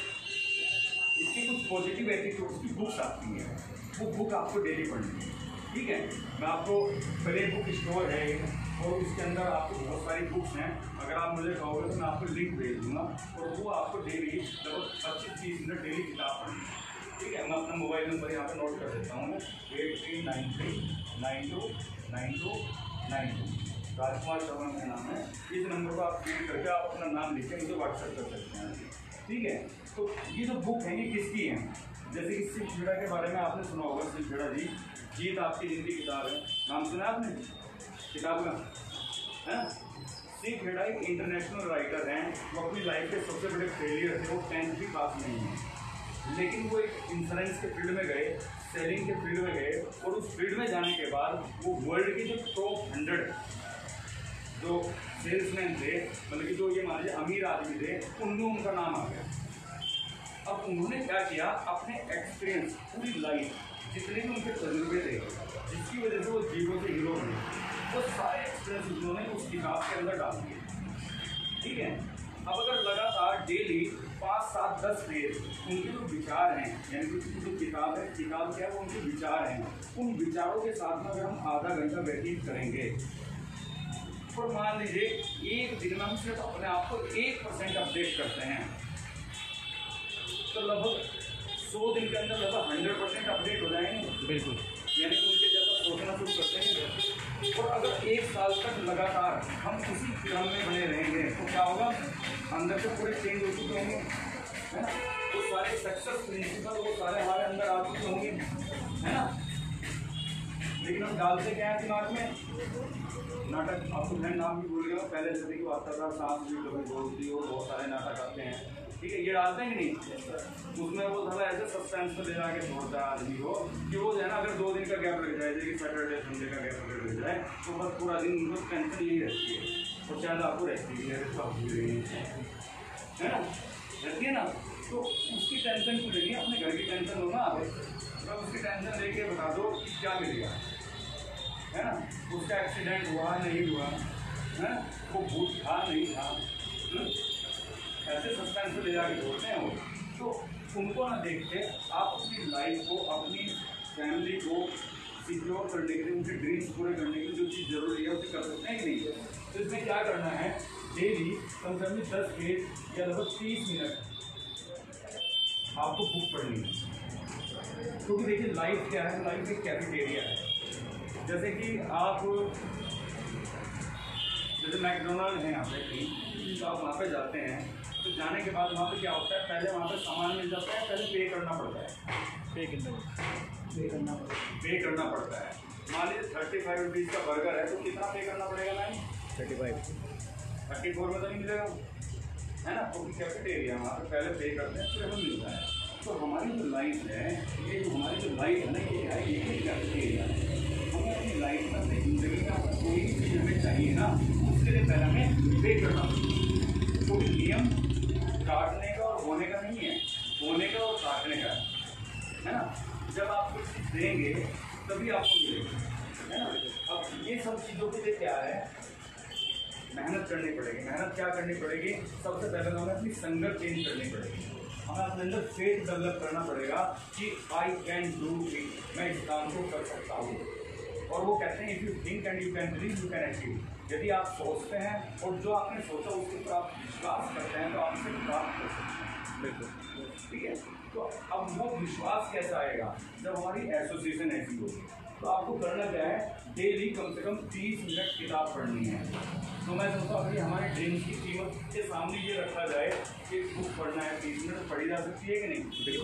इसकी कुछ पॉजिटिव एटीट्यूड्स की बुक्स आती हैं, वो बुक आपको डेली पढ़नी है, ठीक है। मैं आपको प्ले बुक स्टोर है और उसके अंदर आपको बहुत सारी बुक्स हैं, अगर आप मुझे कहोगे तो मैं आपको लिंक भेज दूँगा, और वो आपको डेली लगभग पच्चीस तीस मिनट डेली किताब पढ़नी है, ठीक है। मैं अपना मोबाइल नंबर यहाँ पे नोट कर देता हूँ, eight three nine three nine two nine two nine two Rajkumar Sharma का नाम है। इस नंबर को आप क्लिक करके आप अपना नाम लिख के मुझे व्हाट्सएप कर सकते हैं, ठीक है। तो ये जो बुक है ये किसकी है, जैसे कि शिव खेड़ा के बारे में आपने सुना होगा, शिव खेड़ा जी, जीत आपकी जिंदगी किताब है, नाम सुना आपने किताब का, है। शिव खेड़ा एक इंटरनेशनल राइटर हैं, वो अपनी लाइफ के सबसे बड़े फेलियर थे, वो टेंथ भी पास नहीं है, लेकिन वो एक इंश्योरेंस के फील्ड में गए, सेलिंग के फील्ड में गए, और उस फील्ड में जाने के बाद वो वर्ल्ड के जो टॉप हंड्रेड जो सेल्समैन थे, मतलब कि जो ये मान लीजिए अमीर आदमी थे, उनमें उनका नाम आ गया। अब उन्होंने क्या किया, अपने एक्सपीरियंस पूरी लाइफ जितने भी उनके तजुर्बे थे, जिसकी वजह से वो जीरो से हीरो बने, वो सारे एक्सपीरियंस उन्होंने उस किताब के अंदर डाल दिए, ठीक है। अब अगर लगातार डेली पाँच सात दस पेज उनके जो विचार हैं, यानी कि उनकी जो किताब है, किताब क्या है, वो उनके विचार हैं, उन विचारों के साथ में अगर हम आधा घंटा व्यतीत करेंगे, और मान लीजिए एक दिन में हम सिर्फ अपने आप को एक परसेंट अपडेट करते हैं, तो लगभग सौ दिन के अंदर लगभग हंड्रेड परसेंट अपडेट हो जाएंगे, बिल्कुल, यानी कि उनके जैसा सोचना शुरू करते हैं। और अगर एक साल तक लगातार हम उसी क्रम में बने रहेंगे तो क्या होगा, अंदर से पूरे चेंज हो चुके होंगे, है ना। वो सारे सक्सेस प्रिंसिपल वो सारे हमारे अंदर आ चुके होंगे, है ना। लेकिन हम डालते क्या है दिमाग में, नाटक। आपको मैं नाम भी भूल गया, पहले जैसे कि आता था सांस भी कभी बोलती हो, बहुत सारे नाटक आते हैं, ठीक है, ये डालते हैं कि नहीं। उसमें वो थोड़ा ऐसे सस्पेंस में ले जाके छोड़ता है आदमी को कि वो जो है ना, अगर दो दिन का गैप लग जाए, जैसे कि सैटरडे संडे का गैप अगर लग जाए, तो बस पूरा दिन उनको टेंशन यही रहती है। और शायद आपको रहती है, है ना, रहती है ना। तो उसकी टेंशन क्यों लेनी, अपने घर की टेंशन लो ना। तो उसकी टेंशन लेके बता दो कि क्या मिलेगा, है ना। उसका एक्सीडेंट हुआ नहीं हुआ, है ना, वो भूत था नहीं था, ऐसे सस्पेंस में ले जाके छोड़ते हैं वो। तो उनको ना देखते आप अपनी लाइफ को, अपनी फैमिली को सिक्योर करने के लिए, उनके ड्रीम्स पूरे करने के लिए जो चीज़ जरूरी है उसे कर सकते हैं कि नहीं। तो इसमें क्या करना है, डेली कम से कम दस पेज या लगभग तीस मिनट आपको बुक पढ़नी है। क्योंकि देखिए लाइफ क्या है, लाइफ एक कैफेटेरिया है। जैसे कि आप, जैसे मैकडोनल्ड है यहाँ पे कहीं, तो आप वहाँ पे जाते हैं, तो जाने के बाद वहाँ पे क्या होता है, पहले वहाँ पे सामान मिल जाता है, पहले पे करना पड़ता है, पे करना पे करना पड़ता है पे करना पड़ता है। मान लीजिए थर्टी फाइव रुपीज़ का बर्गर है, तो कितना पे करना पड़ेगा ma'am, thirty five thirty four में तो नहीं मिलेगा, है ना। क्योंकि कैफेटेरिया वहाँ पे पहले पे करते हैं फिर हमें मिलता है। तो हमारी जो लाइफ है, ये जो हमारी जो लाइफ है ना, ये है ये ही कैफेटेरिया है। हमें अपनी लाइफ में, अपनी ज़िंदगी में कोई भी चीज़ हमें चाहिए ना, उसके लिए पहले हमें पे करना पड़ेगा। कोई नियम काटने का और होने का नहीं है, होने का और काटने का है ना। जब आप कुछ चीज़ देंगे तभी आपको मिलेगा, है ना। अब ये सब चीज़ों के लिए क्या है, मेहनत करनी पड़ेगी। मेहनत क्या करनी पड़ेगी, सबसे पहले तो हमें अपनी संगत चेंज करनी पड़ेगी। हमें अपने अंदर फेथ डेवलप करना पड़ेगा कि आई कैन डू इट, मैं इस काम को कर सकता हूँ। और वो कहते हैं if you think and you can believe you can achieve. यदि आप सोचते हैं और जो आपने सोचा उसके ऊपर आप विश्वास करते हैं तो आपसे प्राप्त कर सकते हैं। बिल्कुल, ठीक है। तो अब वो विश्वास कैसे आएगा, जब हमारी एसोसिएशन ऐसी होगी। तो आपको करना क्या है, डेली कम से कम तीस मिनट किताब पढ़नी है। तो मैं सोचता हूँ अभी हमारे ड्रीम्स की कीमत के सामने ये रखा जाए कि बुक पढ़ना है, तीस मिनट पढ़ी जा सकती है कि नहीं, बिल्कुल।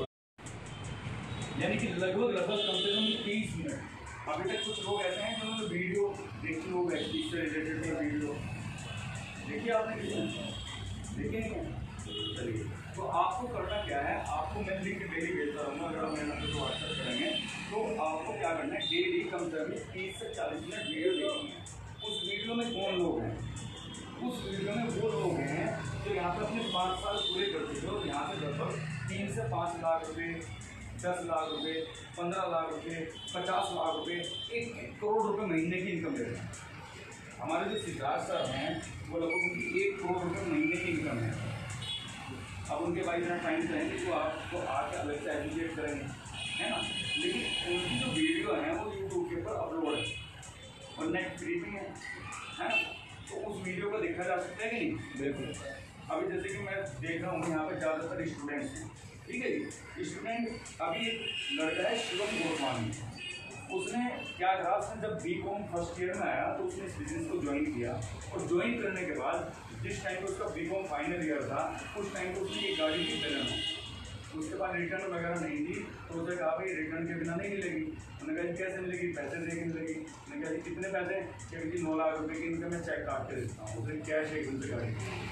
यानी कि लगभग लगभग कम से कम तीस मिनट। अभी तक कुछ लोग ऐसे हैं जिन्होंने वीडियो देखी हो, इससे रिलेटेड वीडियो देखिए आपने, देखिए नहीं है। चलिए, तो आपको करना क्या है, आपको मैं लिंक डेली भेजता रहूँगा, अगर हम मेरे नंबर को व्हाट्सएप करेंगे तो आपको क्या करना है, डेली कम से कम तीस से चालीस मिनट वीडियो देखनी है। उस वीडियो में कौन लोग हैं, उस वीडियो में वो लोग हैं जो यहाँ पर अपने पाँच साल पूरे कर चुके हो, यहाँ से लगभग तीन से पाँच लाख रुपये, दस लाख रुपए, पंद्रह लाख रुपए, पचास लाख रुपए, एक एक करोड़ रुपए महीने की इनकम ले रहे हैं। हमारे जो सिद्धार्थ सर हैं वो लगभग उनकी एक करोड़ रुपए महीने की इनकम है। अब उनके भाई इतना टाइम रहेंगे तो आपको आके अलग से एजुकेट करेंगे, है ना। लेकिन उनकी जो वीडियो है वो यूट्यूब के ऊपर अपलोड है और नेट फ्री भी है, है ना। तो उस वीडियो को देखा जा सकता है कि नहीं, बिल्कुल। अभी जैसे कि मैं देख रहा हूँ यहाँ पे ज़्यादातर स्टूडेंट्स हैं, ठीक है जी। स्टूडेंट अभी एक लड़का है शिवम गोस्वामी, उसने क्या कहा, उसने जब बी कॉम फर्स्ट ईयर में आया तो उसने इस बिजनेस को ज्वाइन किया। और ज्वाइन करने के बाद जिस टाइम पर उसका बी कॉम फाइनल ईयर था, उस टाइम पर उसने एक गाड़ी की पेलन हो, उसके पास रिटर्न वगैरह नहीं थी। तो उसने कहा भाई रिटर्न के बिना नहीं मिलेगी। उन्होंने कहा कैसे मिलेगी, पैसे दे के मिलेगी। उन्होंने कहा कितने पैसे, क्योंकि नौ लाख रुपये की इनकम मैं चेक काट के देता हूँ। उसने कैश एक उनसे गाड़ी,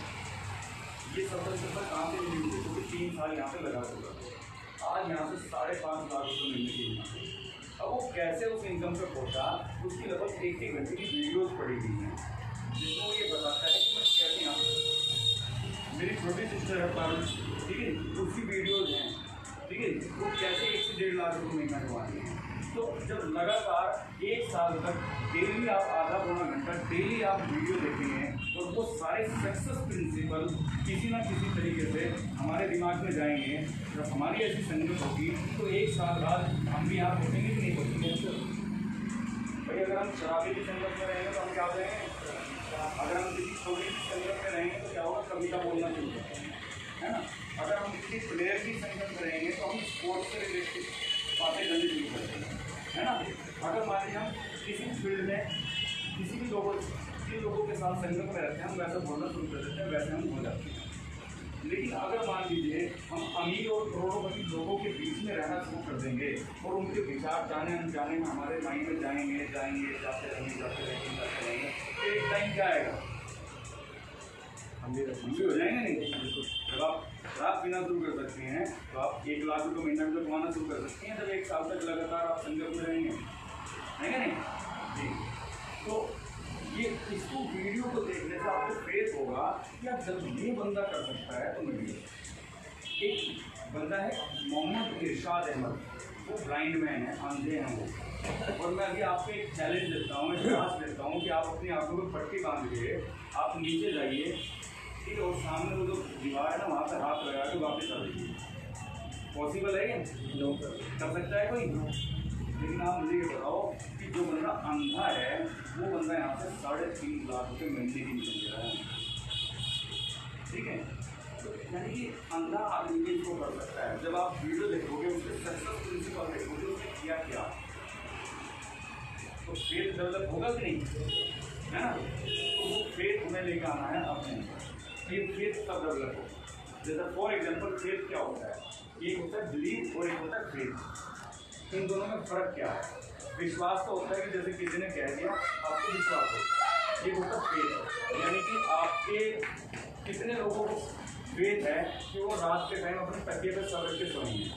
ये सफर सफर कहाँ से मिली हुई, क्योंकि तीन साल यहाँ पे लगा चुका। आज यहाँ से साढ़े पाँच लाख रुपये मिलने की इनकम। अब वो कैसे उस इनकम पे पहुँचा, उसकी लगभग एक एक घंटे की वीडियोस पड़ी हुई हैं जिसमें वो ये बताता है कि मैं कैसे यहाँ पर, मेरी छोटी सिस्टर है पारुल, ठीक है, उसकी वीडियोज़ हैं, ठीक है, वो कैसे एक से डेढ़ लाख रुपये महीना कमा रही हैं। तो जब लगातार एक साल तक डेली आप आधा पौना घंटा डेली आप वीडियो देखेंगे और वो सारे सक्सेस प्रिंसिपल किसी ना किसी तरीके से हमारे दिमाग में जाएंगे। जब हमारी ऐसी संगत होगी तो एक साल बाद हम भी यहाँ पहुँचेंगे कि नहीं पहुँचेंगे। भाई अगर हम शराबी की संगत में रहेंगे तो हम क्या हो जाएंगे, अगर हम किसी छोटी की संगत में रहेंगे तो क्या होगा, कविता बोलना शुरू करेंगे, है ना। अगर हम किसी प्लेयर की संगत में रहेंगे तो हम स्पोर्ट्स से रिलेटेड बातें करनी शुरू करते हैं, है ना। अगर मान लीजिए हम किसी फील्ड में किसी भी लोगों जिन लोगों के साथ संगत में रहते हैं हम वैसा बोलना शुरू कर देते हैं, वैसे हम हो जाते हैं। लेकिन अगर मान लीजिए हम अमीर और करोड़पति लोगों के बीच में रहना शुरू कर देंगे और उनके विचार जाने अनजाने में हमारे माइंड में जाएंगे जाएंगे जाते रहेंगे जाते रहेंगे जाते रहेंगे तो एक टाइम क्या आएगा, हम भी हो जाएंगे नहीं। जब आप शराब पीना शुरू कर सकते हैं तो आप एक लाख रुपये महीना में कमाना शुरू कर सकते हैं, जब एक साल तक लगातार आप संगत में रहेंगे, है क्या नहीं जी। तो ये इसको वीडियो को देखने से आपको फेस होगा कि आप जब ये बंदा कर सकता है तो मैं भी। एक बंदा है मोहम्मद इरशाद अहमद, वो ब्लाइंड मैन है, अंधे हैं वो, और मैं अभी आपको एक चैलेंज देता हूँ, एक टास्क देता हूँ कि आप अपनी आंखों में पट्टी बांध के आप नीचे जाइए, ठीक है, और सामने वो जो दीवार है ना वहाँ पर हाथ लगा के वापस आ जाइए। पॉसिबल है क्या? नो। कर सकता है कोई? लेकिन आप मुझे ये बताओ कि जो बंदा अंधा है वो बंदा यहाँ से साढ़े तीन लाख रुपये महीने की इनकम दे रहा है, ठीक है। तो यानी कि अंधा आदमी भी इसको कर सकता है। जब आप वीडियो देखोगे उसके सक्सेस प्रिंसिपल देखोगे उसने किया क्या, तो फेथ डेवलप होगा कि नहीं, है ना। तो वो फेथ हमें लेकर आना है अपने फिर फेथ कब डेवलप हो। जैसे फॉर एग्जाम्पल फेथ क्या होता है, एक होता है बिलीव और एक होता है फेथ। इन दोनों में फर्क क्या है? विश्वास तो होता है कि जैसे किसी ने कह दिया आपको विश्वास हो, ये होता है फेथ, यानी कि आपके कितने लोगों को फेथ है कि वो रात के टाइम अपने तकिए पे सर रख के सोएंगे।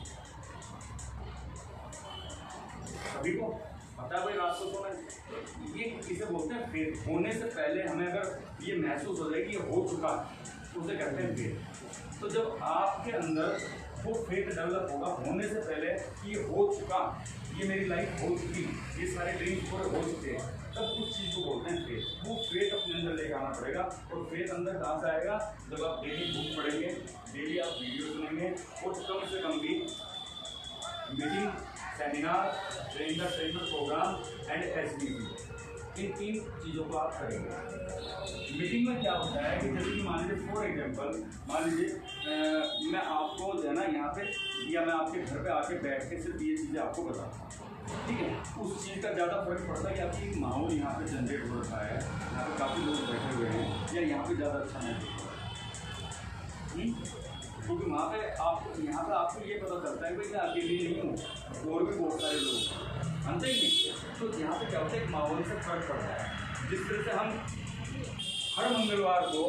सभी को पता है भाई रात को सोना है, ये इसे बोलते हैं फेथ। होने से पहले हमें अगर ये महसूस हो जाए कि ये हो चुका उसे कहते हैं फेथ। तो जब आपके अंदर वो फेथ डेवलप होगा होने से पहले कि ये हो चुका, ये मेरी लाइफ हो चुकी, ये सारे ड्रीम्स पूरे हो चुके हैं, तब उस चीज़ को बोलते हैं फेथ। वो फेथ अपने अंदर लेकर आना पड़ेगा। और फेथ अंदर कहाँ से आएगा? जब आप डेली बुक पढ़ेंगे, डेली आप वीडियो सुनेंगे और कम से कम भी meeting, seminar, train the trainer programme and S B P, इन तीन चीज़ों को आप करेंगे। मीटिंग में क्या होता है कि जैसे कि मान लीजिए फॉर एग्जांपल मान लीजिए मैं आपको जो है ना यहाँ पे या मैं आपके घर पे आके बैठ के सिर्फ ये चीज़ें आपको बताता हूँ, ठीक है। उस चीज़ का ज़्यादा फर्क पड़ता है कि आपकी एक माहौल यहाँ पे जनरेट हो रखा है, यहाँ पे काफ़ी लोग बैठे हुए हैं या यहाँ पे ज़्यादा अच्छा महसूस हो रहा है, क्योंकि वहाँ पे आपको यहाँ पे आपको ये पता चलता है कि मैं अकेले नहीं हूँ, और भी बहुत सारे लोग अंते ही नहीं। तो यहाँ पे क्या होता है एक माहौल से फर्क पड़ता है। जिस तरह से हम हर मंगलवार को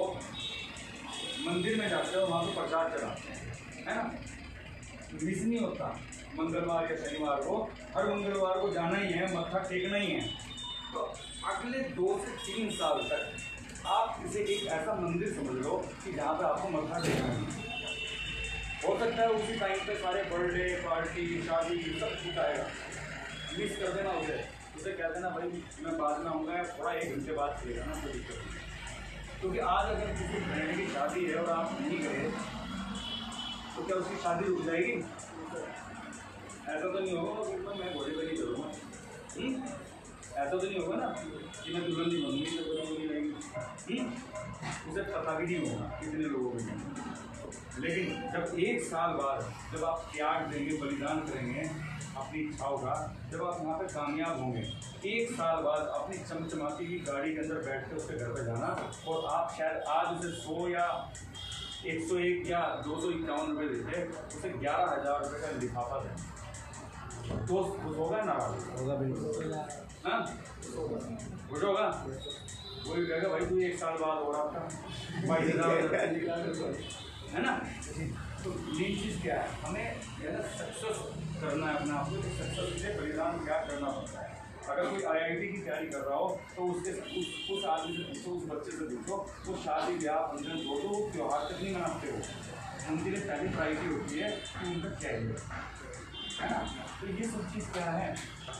मंदिर में जाते हैं और वहाँ पे प्रसाद चढ़ाते हैं, है ना, मिस नहीं होता। मंगलवार या शनिवार को हर मंगलवार को जाना ही है, मत्था टेकना ही है। तो अगले दो से तीन साल तक आप इसे एक ऐसा मंदिर समझ लो कि जहाँ पे आपको मत्था टेकना है। हो सकता है उसी टाइम पे सारे बर्थडे पार्टी शादी सब कुछ आएगा, मिस कर देना उसे, उसे कह देना भाई मैं बाद में आऊँगा, थोड़ा एक घंटे बाद चलेगा ना, कोई दिक्कत नहीं। क्योंकि आज अगर किसी फ्रेंड की शादी है और आप नहीं गए तो क्या उसकी शादी रुक जाएगी? ऐसा तो नहीं होगा कि मैं घोड़े पर नहीं चलूँगा, ऐसा तो नहीं होगा ना कि मैं दुल्हन नहीं बनूँगी तो दुल्हन नहीं रहेगी, उसे पता भी नहीं होगा कितने लोगों को नहीं। लेकिन जब एक साल बाद जब आप त्याग देंगे, बलिदान करेंगे अपनी इच्छाओं का, जब आप यहाँ पे कामयाब होंगे, एक साल बाद अपनी चमचमाती की गाड़ी के अंदर बैठ के उसके घर पे जाना, और आप शायद आज उसे सौ या एक सौ एक या दो सौ इक्यावन रुपये देते, उसे ग्यारह हज़ार रुपये का लिफाफा दें, तो खुश होगा नाराज होगा? बिल्कुल हाँ खुश होगा। वही कहेगा भाई तू एक साल बाद हो रहा था बाईस हज़ार, है ना। तो मेन चीज़ क्या है, हमें है ना सक्सेस करना है अपने आप को। सक्सेस के लिए बलिदान क्या करना पड़ता है। अगर कोई आई आई टी की तैयारी कर रहा हो तो उसके उस उस आदमी से पूछो, उस बच्चे से पूछो, वो शादी ब्याह फंक्शन जो तो वो त्यौहार तक नहीं मनाते हो, उनके लिए पहली प्रायोरिटी होती है कि उनका कैरियर, है ना। तो ये सब चीज़ क्या है,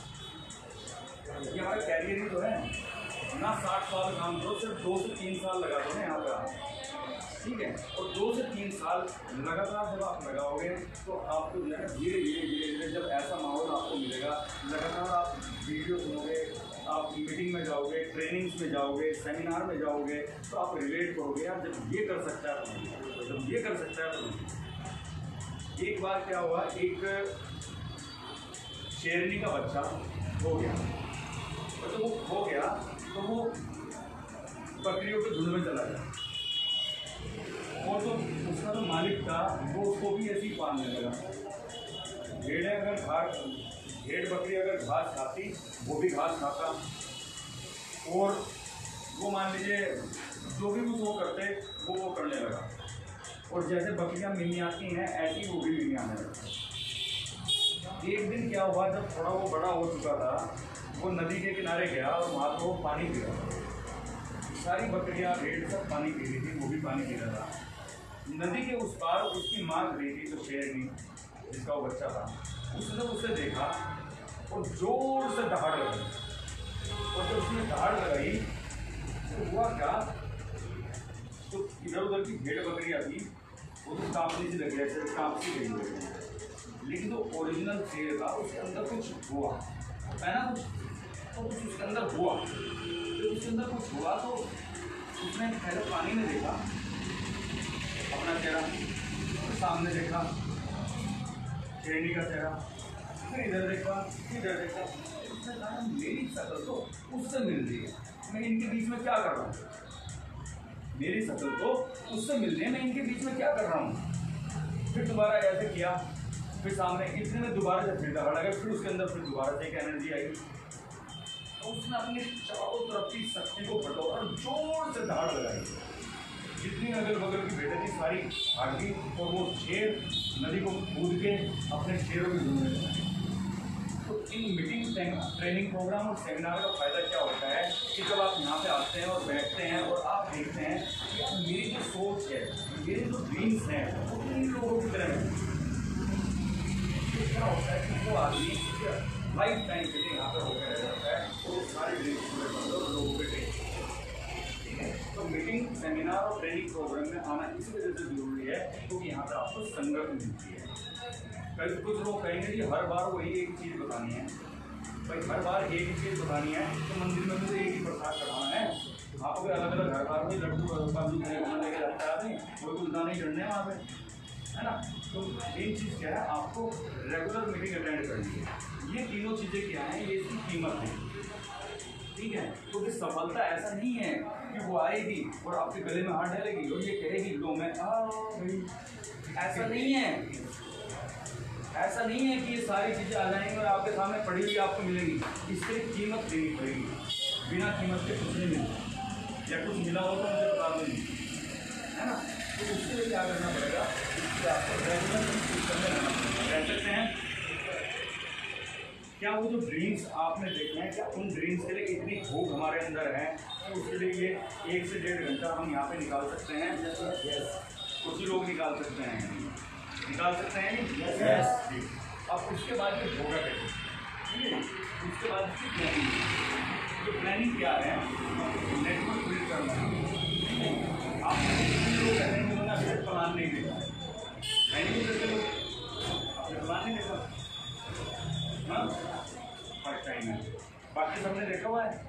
ये हमारा कैरियर ही तो है ना। साठ साल काम करो, सिर्फ दो से तीन साल लगा दो ना यहाँ पर आप, ठीक है। और दो से तीन साल लगातार जब आप लगाओगे तो आपको जो है धीरे धीरे धीरे धीरे जब ऐसा माहौल आपको मिलेगा, लगातार आप वीडियो सुनोगे, आप मीटिंग में जाओगे, ट्रेनिंग्स में जाओगे, सेमिनार में जाओगे, तो आप रिलेट करोगे यार जब ये कर सकता है तो जब ये कर सकता है तो। एक बार क्या हुआ, एक शेरनी का बच्चा हो गया, और जब वो हो गया तो वो बकरियों के झुंड में चला गया, और तो उसका तो मालिक था वो उसको भी ऐसे ही पालने लगा। भेड़ें अगर घास भेड़ बकरी अगर घास खाती वो भी घास खाता, और वो मान लीजिए जो भी कुछ वो करते वो वो करने लगा। और जैसे बकरियां मिलनी आती हैं ऐसी वो भी मिलनी आने लगी। एक दिन क्या हुआ, जब थोड़ा वो बड़ा हो चुका था, वो नदी के किनारे गया और वहाँ पर वो पानी पी रहा था। सारी बकरियां भेड़ सब पानी पी रही थी, वो भी पानी पी रहा था। नदी के उस पार उसकी माँ खड़ी थी, जो शेरनी जिसका वो बच्चा था, उसने उसे देखा और जोर से दहाड़ लगाई। और जब उसने दहाड़ लगाई तो हुआ क्या, तो इधर उधर की भेड़ बकरियां थी वो तो कांपने से लग गया, जैसे कांप सी गई। लेकिन जो ओरिजिनल शेर था उसके अंदर कुछ हुआ है ना, तो कुछ उसके अंदर हुआ। जब उसके अंदर कुछ हुआ तो उसने पहले पानी में देखा अपना चेहरा, तो सामने देखा शेरनी का चेहरा, फिर इधर देखा फिर इधर देखा। उसने कहा मेरी शक्ल तो उससे मिल रही है, मैं इनके बीच में क्या कर रहा हूँ, मेरी शक्ल तो उससे मिल रही है, मैं इनके बीच में क्या कर रहा हूँ। फिर दोबारा ऐसे किया, फिर सामने इतने में दोबारा से फिर दहाड़ लगा, फिर उसके अंदर फिर दोबारा से एक एनर्जी आई। तो उसने अपने चारों तरफ की शक्ति को बटोरा और जोर से दहाड़ लगाई। जितनी अगल बगल की भेड़ें थी सारी भाग गई और वो शेर नदी को कूद के अपने शेरों की ढूंढने लगा। तो इन मीटिंग ट्रेनिंग प्रोग्राम और सेमिनार का फायदा क्या होता है कि जब आप यहाँ पे आते हैं और बैठते हैं और आप देखते हैं कि मेरी जो सोच है, मेरे जो ड्रीम्स हैं वो इन लोगों की तरह है। क्या होता है कि वो आदमी लाइफ टाइम के लिए यहाँ पर होकर रह जाता है तो वो सारे ड्रीम्स पूरे करते हैं लोगों के ड्रीम्स। ठीक है, तो मीटिंग सेमिनार और ट्रेनिंग प्रोग्राम में आना इसी वजह से जरूरी है क्योंकि यहाँ पर आपको संगत मिलती है। कल कुछ लोग कहेंगे कि हर बार वही एक चीज़ बतानी है, भाई हर बार एक ही चीज़ बतानी है तो मंदिर में मुझे एक ही प्रसाद चढ़ाना है। आपको भी अलग अलग हर बार में लड्डू काजू लेके रखता है आदमी, कोई कुछ दाने चढ़ने हैं वहाँ पे, है ना। तो मेन चीज़ क्या है, आपको रेगुलर मीटिंग अटेंड करनी है। ये तीनों चीज़ें क्या हैं, ये इसकी कीमत है। ठीक है, क्योंकि तो सफलता ऐसा नहीं है कि वो आएगी और आपके गले में हाथ डालेगी और ये कहेगी लो मैं आ भाई, ऐसा नहीं है। ऐसा नहीं है कि ये सारी चीज़ें आ जाएंगी और आपके सामने पड़ी हुई आपको मिलेगी। इसके लिए कीमत देनी पड़ेगी, बिना कीमत के कुछ नहीं मिलता, या कुछ मिला हो तो मुझे बता दो, है ना। तो उसके लिए क्या करना पड़ेगा, इसके आपको रेगुलर सिस्टम में रहना पड़ेगा। कह सकते हैं क्या वो जो ड्रीम्स आपने देखे हैं, क्या उन ड्रीम्स के लिए इतनी भूख हमारे अंदर है तो उसके लिए ये एक से डेढ़ घंटा हम यहाँ पे निकाल सकते हैं। कुछ ही लोग निकाल सकते हैं, निकाल सकते हैं नहीं। yes. अब उसके बाद ये होगा कैसे, ठीक है। उसके बाद इसकी प्लानिंग, तो प्लानिंग क्या है, नेटवर्क बिल्ड करना है। आप लोग कहते हैं कि उन्होंने अभी प्लान नहीं देखा है, मैंने भी करते लोग आपने प्लान नहीं देखा, हाँ फर्स्ट टाइम है, बाकी सबने देखा हुआ है।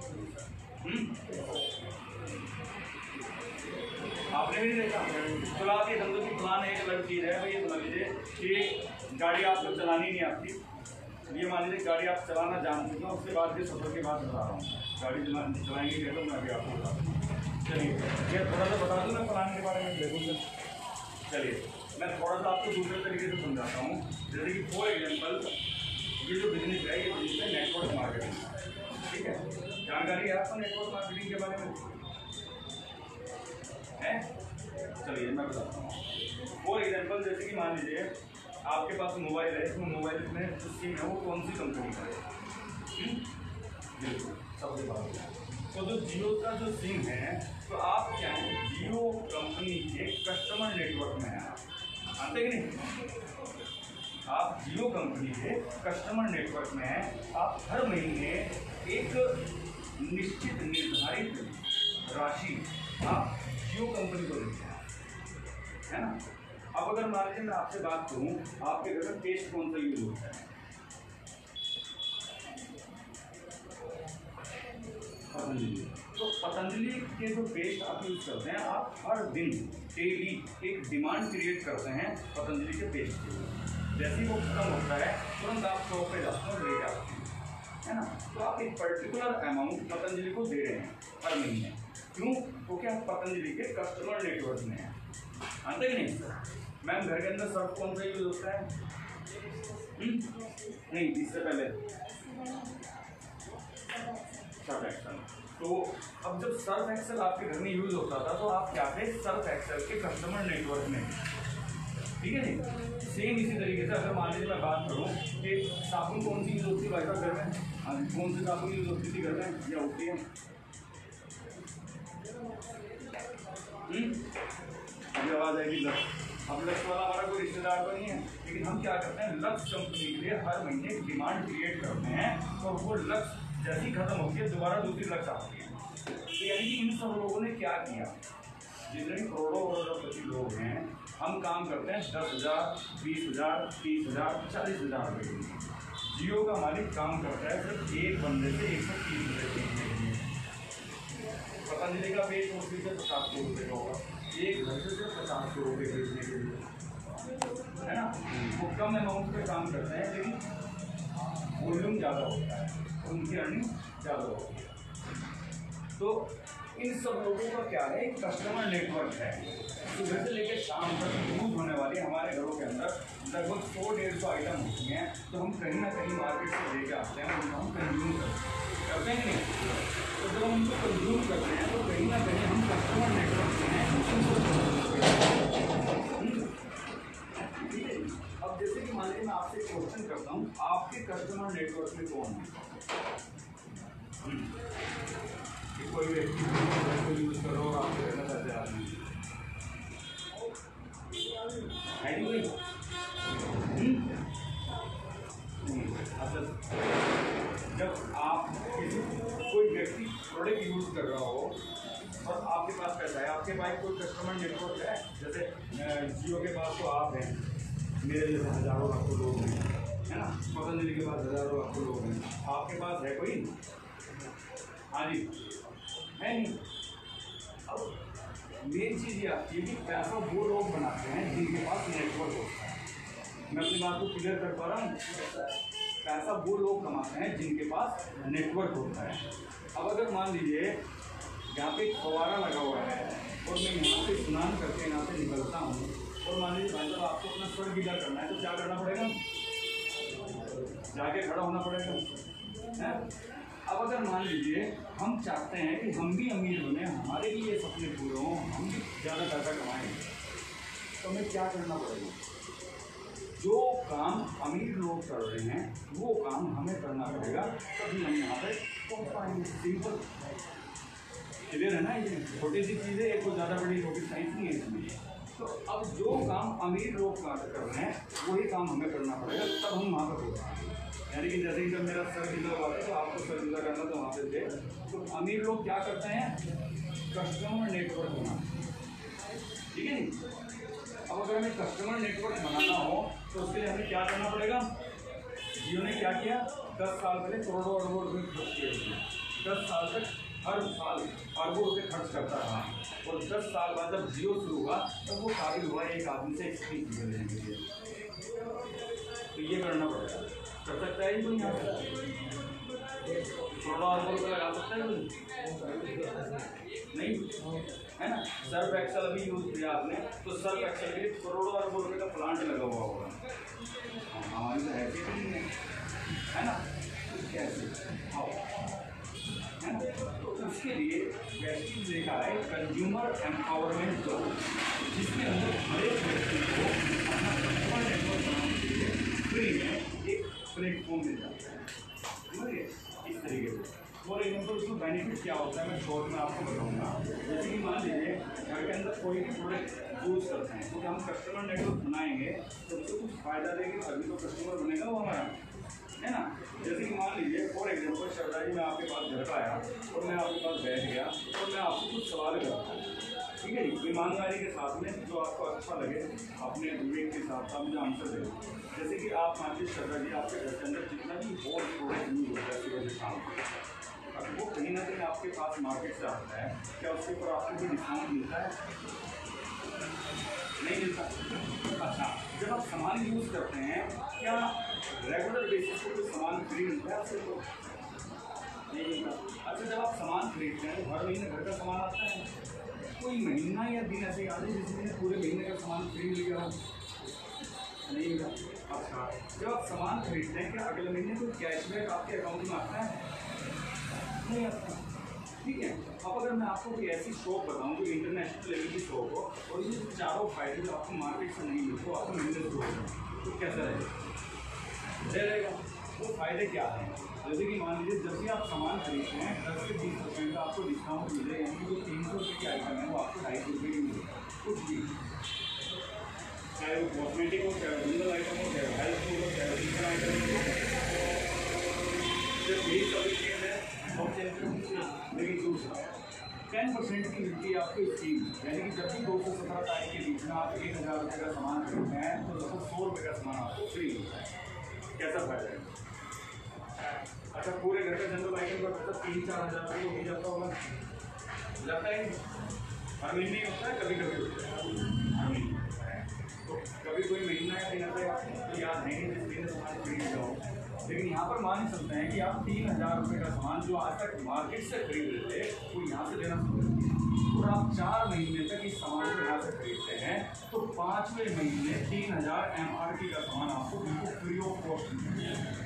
आपने भी नहीं देखा, चला के समझो कि प्लान एक अलग चीज़ है। भाई ये समझ लीजिए कि गाड़ी आपको चलानी नहीं आती, ये मान लीजिए गाड़ी आप चलाना जानते हैं, उसके बाद भी सफर की बात बता रहा हूँ। गाड़ी चला चलाएंगे क्या तो मैं अभी आपको बता दूँ। चलिए ये थोड़ा सा बता दूँ मैं प्लान के बारे में देखूँगा। चलिए मैं थोड़ा सा आपको दूसरे तरीके से समझाता हूँ। जैसे कि फॉर एग्जाम्पल ये जो बिजनेस है, ये बिजनेस है नेटवर्क मार्केटिंग। ठीक है, जानकारी है आपको नेटवर्क मार्केटिंग के बारे में है? चलिए मैं बताता हूँ। फॉर एग्जाम्पल जैसे कि मान लीजिए आपके पास मोबाइल है, इसमें मोबाइल में जो सिम है वो कौन सी कंपनी का है? बिल्कुल सबसे बात। तो जो जियो का जो सिम है, तो आप क्या है जियो कंपनी के कस्टमर नेटवर्क में है, आते कि नहीं? आप जियो कंपनी के कस्टमर नेटवर्क में हैं। आप हर महीने एक निश्चित निर्धारित राशि आप जियो कंपनी को देते हैं, है ना। अब अगर मान लीजिए मैं आपसे बात करूं, आपके घर में पेस्ट कौन सा यूज होता है? पतंजलि। तो पतंजलि के जो पेस्ट आप यूज करते हैं, आप हर दिन डेली एक डिमांड क्रिएट करते हैं पतंजलि के पेस्ट के लिए। जैसे ही वो खत्म होता है तुरंत आप शॉप पे जाते हैं और ले जाते हैं, है ना। तो आप एक पर्टिकुलर अमाउंट पतंजलि को दे रहे हैं हर महीने। क्यों? क्योंकि आप पतंजलि के कस्टमर नेटवर्क में हैं, आते कि नहीं। मैम घर के अंदर सर्फ कौन सा यूज होता है? हुँ? नहीं, इससे पहले सर्फ एक्सेल। तो अब जब सर्फ एक्सेल आपके घर में यूज होता था तो आप क्या थे? सर्फ एक्सेल के कस्टमर नेटवर्क में, ठीक है जी। सेम इसी तरीके से अगर मान लीजिए मैं बात करूँ कि साबुन कौन सी यूज होती है भाई साहब घर में? हाँ, कौन सी साबुन यूज होती थी घर में या होती है? अभी आवाज आएगी लक्स। अब लक्स वाला हमारा कोई रिश्तेदार तो नहीं है, लेकिन हम क्या करते हैं, लक्स कंपनी के लिए हर महीने डिमांड क्रिएट करते हैं और वो लक्स जैसी खत्म होती है दोबारा दूसरी लक्स आती है। तो यानी कि इन सब लोगों ने क्या किया, जितने भी करोड़ों अरबपति लोग हैं, हम काम करते हैं दस हज़ार, बीस हज़ार, तीस हज़ार, चालीस हज़ार रुपये के लिए। जियो का मालिक काम करता है सिर्फ एक बंदे से एक सौ तीस रुपये खरीदने के लिए। पतंजलि का पेज मुश्किल से पचास सौ रुपये का होगा, एक घर से सिर्फ पचास सौ रुपये खरीदने के लिए, है ना। वो कम अमाउंट पे काम करते हैं लेकिन वॉल्यूम ज़्यादा होता है, उनकी अर्निंग ज़्यादा होती है। तो इन सब लोगों का क्या है, एक कस्टमर नेटवर्क है। सुबह से लेकर शाम तक यूज होने वाली हमारे घरों के अंदर लगभग सौ डेढ़ सौ आइटम होती हैं, तो हम कहीं ना कहीं मार्केट से लेके आते हैं, उनको हम कंज्यूम करते हैं नहीं। तो जब हम उनको कंज्यूम करते हैं तो कहीं ना कहीं हम कस्टमर नेटवर्क से हैं। ठीक है। अब जैसे कि मान लीजिए मैं आपसे क्वेश्चन करता हूँ, आपके कस्टमर नेटवर्क में कौन है? कोई व्यक्ति यूज करो और आपके रहना चाहते आदमी है नहीं कोई? अच्छा, जब आप किसी कोई व्यक्ति प्रोडक्ट यूज कर रहा हो और आपके पास पैसा है, आपके पास कोई कस्टमर नेटवर्क है, जैसे जियो के पास तो आप हैं, मेरे जैसे हज़ारों लाखों लोग हैं, है ना। पतंजलि के पास हज़ारों लाखों लोग हैं, आपके पास है कोई? हाँ जी, है नहीं। अब मेन चीज़ ये आती है कि पैसा वो लोग बनाते हैं जिनके पास नेटवर्क होता है। मैं अपनी बात को क्लियर कर पा रहा हूँ? पैसा वो लोग कमाते हैं जिनके पास नेटवर्क होता है। अब अगर मान लीजिए यहाँ पे एक फवारा लगा हुआ है और मैं यहाँ से स्नान करके यहाँ से निकलता हूँ और मान लीजिए भाई साहब आपको अपना सर गीला करना है, तो क्या करना पड़ेगा? जाके खड़ा होना पड़ेगा, है। अब अगर मान लीजिए हम चाहते हैं कि हम भी अमीर बने, हमारे भी ये सपने पूरे हों, हम भी ज़्यादा पैसा कमाएं, तो हमें क्या करना पड़ेगा? जो काम अमीर लोग कर रहे हैं वो काम हमें करना पड़ेगा, तभी हम यहाँ पे पहुँच पाएंगे। सिंपल, क्लियर है ना। ये छोटी सी चीज़ें, एक को ज़्यादा बड़ी रॉकेट साइंस नहीं है इसमें। तो अब जो काम अमीर लोग कर रहे हैं वही काम हमें करना पड़ेगा, तब हम वहाँ पर पहुँच पाएंगे। यानी कि जैसे कि जब मेरा सर गीला हुआ था तो आपको सर गीला करना तो वहाँ पे थे, तो अमीर लोग क्या करते हैं? कस्टमर नेटवर्क बनाते हैं, ठीक है नी। अब अगर हमें कस्टमर नेटवर्क बनाना हो तो उसके लिए हमें क्या करना पड़ेगा? जियो ने क्या किया? दस साल पहले करोड़ों अरबों रुपये खर्च किए थे। दस साल तक हर साल अरबों रुपये खर्च करता रहा और दस साल बाद जब जियो शुरू हुआ तब वो काबिल हुआ एक आदमी से एक्सपीरियंस चीज़ें लेने के लिए। तो ये करना पड़ेगा। कर सकता है ही कोई यहाँ करोड़ों अरबों रुपये लगा सकता है नहीं, है ना। सर्फ एक्सेल अभी यूज़ किया आपने, तो सर्फ एक्सेल के लिए करोड़ों अरबों रुपये का प्लांट लगा हुआ होगा। हमारी तो हैसियत ही नहीं है, है ना। कैसे आओ, है ना। तो उसके लिए वैसे देखा है कंज्यूमर एम्पावरमेंट जो, जिसके अंदर हर एक व्यक्ति को अपना कस्टमर नेटवर्क बनाने के लिए फ्री में एक प्लेटफॉर्म मिल जाता है, समझिए इस तरीके से। फॉर एग्जाम्पल उसको बेनिफिट क्या होता है मैं शॉर्ट में आपको बताऊंगा। जैसे कि मान लीजिए घर के अंदर कोई भी प्रोडक्ट यूज़ करते हैं, तो हम कस्टमर नेटवर्क बनाएंगे तो उसको कुछ फ़ायदा देंगे, तभी तो कस्टमर बनेगा वो हमारा, है ना। जैसे कि मान लीजिए फॉर एग्जाम्पल श्रद्धा जी, मैं आपके पास घर पर आया और मैं आपके पास बैठ गया और मैं आपको कुछ सवाल करता हूँ, ठीक है जी, ईमानदारी के साथ में, जो आपको अच्छा लगे अपने विवेक के साथ साथ मुझे आंसर दें। जैसे कि आप मान लीजिए श्रद्धा जी, आपके घर के अंदर जितना भी और प्रोडक्ट यूज होता है सुबह से शाम तक, अब वो कहीं ना कहीं आपके पास मार्केट से आता है, क्या उसके ऊपर आपको कोई डिस्काउंट मिलता है? नहीं मिलता। अच्छा, जब आप सामान यूज़ करते हैं क्या रेगुलर बेसिस पर कोई सामान फ्री मिलता है आपसे? तो नहीं मिलता। अच्छा, जब आप सामान खरीदते हैं तो हर महीने घर का सामान आता है, कोई महीना या दिन ऐसे याद है जिसमें पूरे महीने का सामान फ्री मिल गया हो? नहीं मिला। अच्छा, जब आप सामान खरीदते हैं क्या अगले महीने कोई कैशबैक आपके अकाउंट में आता है? नहीं आता। ठीक है, अब अगर मैं आपको कोई ऐसी शॉप बताऊं जो इंटरनेशनल लेवल की शॉप हो और ये चारों फायदे जो आपको मार्केट से नहीं मिलते, तो आपको मिलने शुरू हो तो कैसा रहेगा? दे रहेगा। वो फायदे क्या हैं? जैसे कि मान लीजिए जब भी आप सामान खरीदते हैं दस से बीस परसेंट का आपको डिस्काउंट मिले, यानी कि जो तीन सौ रुपये की आइटम है वो आपको ढाई सौ रुपये की मिलेगा कुछ भी, चाहे वो कॉस्मेटिक हो, चाहे जनरल आइटम हो, चाहे हेल्थ फूड हो, चाहे रिटर्न आइटम हो, सिर्फ यही सभी चीज़ है। और लेकिन दूसरा टेन परसेंट की मिलती है आपको स्कीम, यानी कि जब भी दो सौ सत्रह तारीख के बीच में आप एक हज़ार रुपये का सामान खरीदते हैं तो लगभग सौ रुपये का सामान आपको फ्री होता है। कैसा फायदा है? अच्छा, पूरे घर का जनरल आइटम का खर्चा तीन चार हज़ार रुपये हो ही जाता होगा, लगता है हर महीने ही होता है, कभी कभी होता है, हर महीने होता है। तो कभी कोई महीना या दिन आता है तो याद नहीं जिस महीने सामान खरीद जाओ, लेकिन यहाँ पर मान ही सकते हैं कि आप तीन हज़ार रुपये का सामान जो आज तक मार्केट से खरीद रहे थे वो यहाँ से लेना शुरू कर दिया और आप चार महीने तक इस सामान को यहाँ से खरीदते हैं तो पाँचवें महीने तीन हज़ार एम आर पी का सामान आपको बिल्कुल फ्री ऑफ कॉस्ट मिलेगा,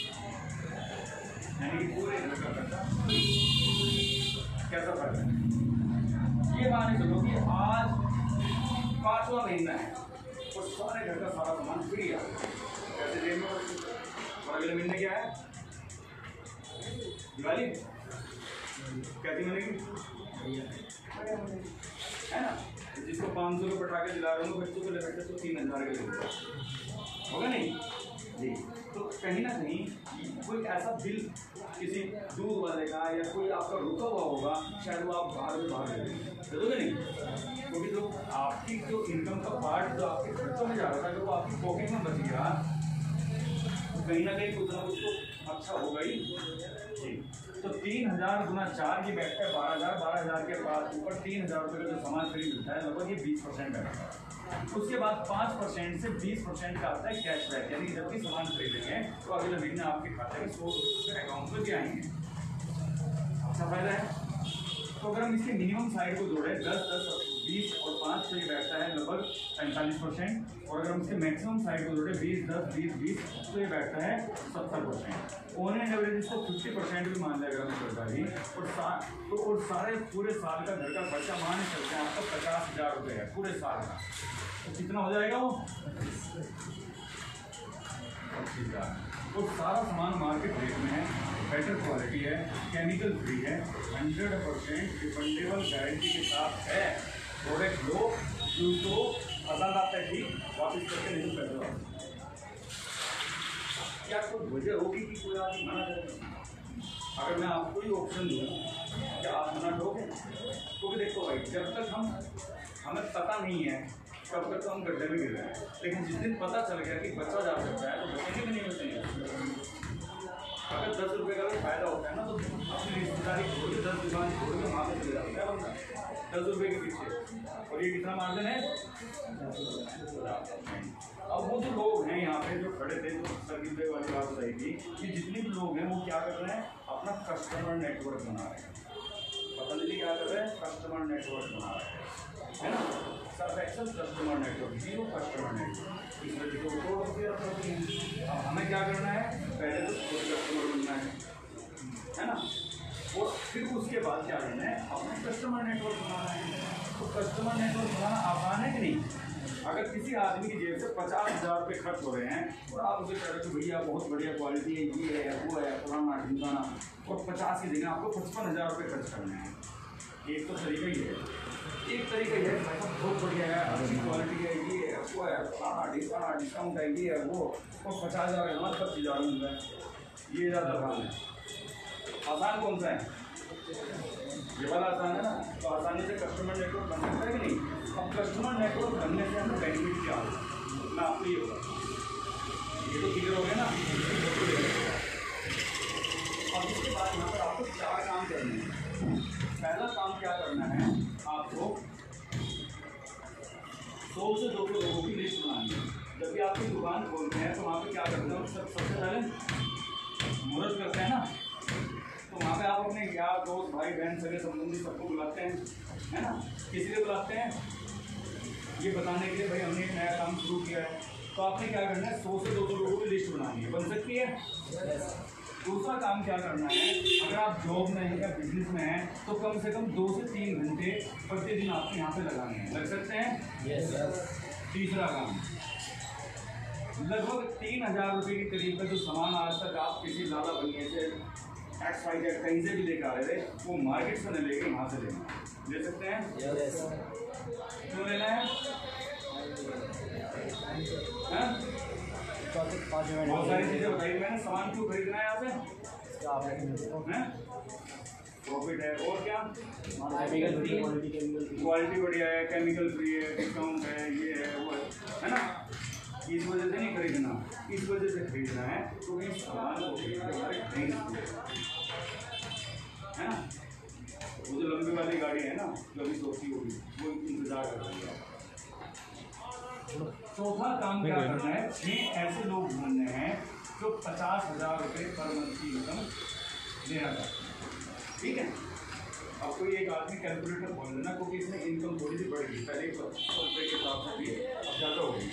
यानी कि पूरे घर का खर्चा। कैसा फर्क है? ये मान चलो कि आज पाँचवा महीना है और सारे घर का सारा सामान फ्री है, कैसे जेब में, और अगले महीने क्या है? दिवाली कैसी मिलेगी? है ना? जिसको पाँच सौ के पटाखे दिला रहे हो बच्चों को ले बैठे तो तीन हज़ार के ले होगा नहीं जी। तो कहीं ना कहीं कोई ऐसा बिल किसी दूध वाले का या कोई आपका रुका हुआ होगा, शायद वो आप बाहर में बाहर दे दोगे नहीं, क्योंकि जो आपकी जो इनकम का पार्ट जो आपके खर्चों में जा रहा था अगर वो आपकी पॉकेट में बच गया तो कहीं ना कहीं कुछ ना कुछ तो अच्छा होगा ही जी। तो तीन हज़ार गुना चार ये बैठता है बारह हज़ार, बारह हज़ार के पास ऊपर तीन हज़ार रुपये का जो सामान फ्री मिलता है लगभग ये बीस परसेंट बैठता है। उसके बाद पाँच परसेंट से बीस परसेंट का आता है कैशबैक, यानी कि जब भी सामान खरीदेंगे तो अगले महीने आपके खाते में सौ रुपये अकाउंट में भी आएंगे। अच्छा फायदा है। तो अगर हम इसके मिनिमम साइड को जोड़े दस दस बीस और पाँच तो ये बैठता है लगभग पैंतालीस परसेंट, और अगर हम इसके मैक्सिमम साइड को जोड़े बीस दस बीस बीस तो ये बैठता है सत्तर परसेंट। ऑन एंड एवरेज इसको फिफ्टी परसेंट भी मान लिया अगर हम करता ही और सा तो और सारे पूरे साल का घर का खर्चा मान सकते हैं आपका पचास हज़ार रुपये है पूरे साल का, तो कितना हो जाएगा वो? पच्चीस हज़ार। तो सारा सामान मार्केट रेट में है, बेटर क्वालिटी है, केमिकल फ्री है, हंड्रेड परसेंट रिफंडेबल गारंटी के साथ है। प्रोडक्ट लो यूज करो, पसंद आता है ठीक, वापस करके नहीं कर दो। क्या कोई वजह होगी कि कोई आदमी मना करे? अगर मैं आपको ही ऑप्शन दूँ क्या आप मना करोगे? क्योंकि देखो भाई, जब तक हम हमें पता नहीं है कब तक तो हम गड्ढे में गिर रहे हैं, लेकिन जिस दिन पता चल गया कि बचा जा सकता है तो बचेंगे भी नहीं बचेंगे। अगर दस रुपये का भी फायदा होता है ना तो अपनी रिश्तेदारी छोड़ के दस दुकान छोड़ के वहाँ पे चले जाता है बंदा दस रुपये के पीछे, और ये कितना मार्जिन है? अब वो जो लोग हैं यहाँ पे जो खड़े थे, जो सर्किल वाली बात बताई थी कि जितने भी लोग हैं वो क्या कर रहे हैं? अपना कस्टमर नेटवर्क बना रहे हैं। पतंजलि क्या कर रहे हैं? कस्टमर नेटवर्क बना रहे हैं, है ना? सब Excel customer network, zero customer network, इसमें जो करोड़ रुपये रखते हैं। अब हमें क्या करना है? पहले तो खुद कस्टमर बनना है, है ना? और फिर उसके बाद क्या करना है? अपने कस्टमर नेटवर्क बनाना है। तो कस्टमर नेटवर्क बनाना आसान है कि नहीं? अगर किसी आदमी की जेब से पचास हज़ार रुपये खर्च हो रहे हैं और आप उसे कह रहे हो भैया बहुत बढ़िया क्वालिटी है, ये है वो है फलाना ढिमकाना, और पचास की जगह आपको पचपन हज़ार रुपये खर्च करने हैं, एक तो तरीका ही है। एक तरीका यह है भाई साहब बहुत बढ़िया है, अच्छी क्वालिटी है, ये है वो है फलाना ढिमकाना, डिस्काउंट है, ये है वो, और पचास हज़ार है हमारे पच्चीस हज़ार मिल रहा है, ये ज़्यादा आसान है। आसान कौन सा है? ये वाला आसान है ना? तो आसानी से कस्टमर नेटवर्क बन सकता है कि नहीं? अब कस्टमर नेटवर्क बनने से हमें बेनिफिट क्या होगा मैं आपको ये बता, ये तो क्लियर हो गया ना? अब इसके बाद यहाँ पर आपको चार काम करने हैं। पहला काम क्या करना है? आपको सौ से दो सौ लोगों की लिस्ट बनानी है। जब भी आपकी दुकान खोलते हैं तो वहाँ पे क्या करते हैं? सब सबसे पहले मुहूर्त करते हैं ना, तो वहाँ पे आप अपने यार दोस्त भाई बहन सगे संबंधी सबको बुलाते हैं, है ना? किसी लिए बुलाते हैं? ये बताने के लिए भाई हमने एक नया काम शुरू किया है। तो आपने क्या करना है, सौ से दो सौ लोगों की लिस्ट बनानी है, बन सकती है। दूसरा काम क्या करना है, अगर आप जॉब में हैं या बिजनेस में हैं तो कम से कम दो से तीन घंटे प्रतिदिन आपको यहाँ पे लगाने हैं, लग सकते हैं। yes. तीसरा काम, लगभग तीन हजार रुपये के करीब का जो सामान आज तक आप किसी लाला बनिए से एक्स वाई जेड कहीं से भी लेकर आ रहे थे, वो मार्केट से न लेके वहाँ से लेना, ले सकते हैं। yes. क्यों लेना है? बहुत सारी चीजें बताई मैंने, सामान क्यों खरीदना है यहाँ से? प्रॉफिट है और क्या, क्वालिटी बढ़िया है, केमिकल फ्री है, डिस्काउंट है, ये है वो है, है ना? इस वजह से नहीं खरीदना, इस वजह से खरीदना है क्योंकि तो सामान को हमारे है ना। वो जो लंबी वाली गाड़ी है ना जो अभी सोचती होगी वो इंतजार कर रही है। चौथा काम क्या करना है, छह ऐसे लोग ढूंढने हैं जो पचास हजार रुपये पर मंथ की इनकम देना चाहते हैं, ठीक है। अब कोई एक आदमी कैलकुलेटर बोल देना क्योंकि इसमें इनकम थोड़ी सी बढ़ेगी, पहले सौ रुपये के हिसाब से भी अब ज़्यादा होगी।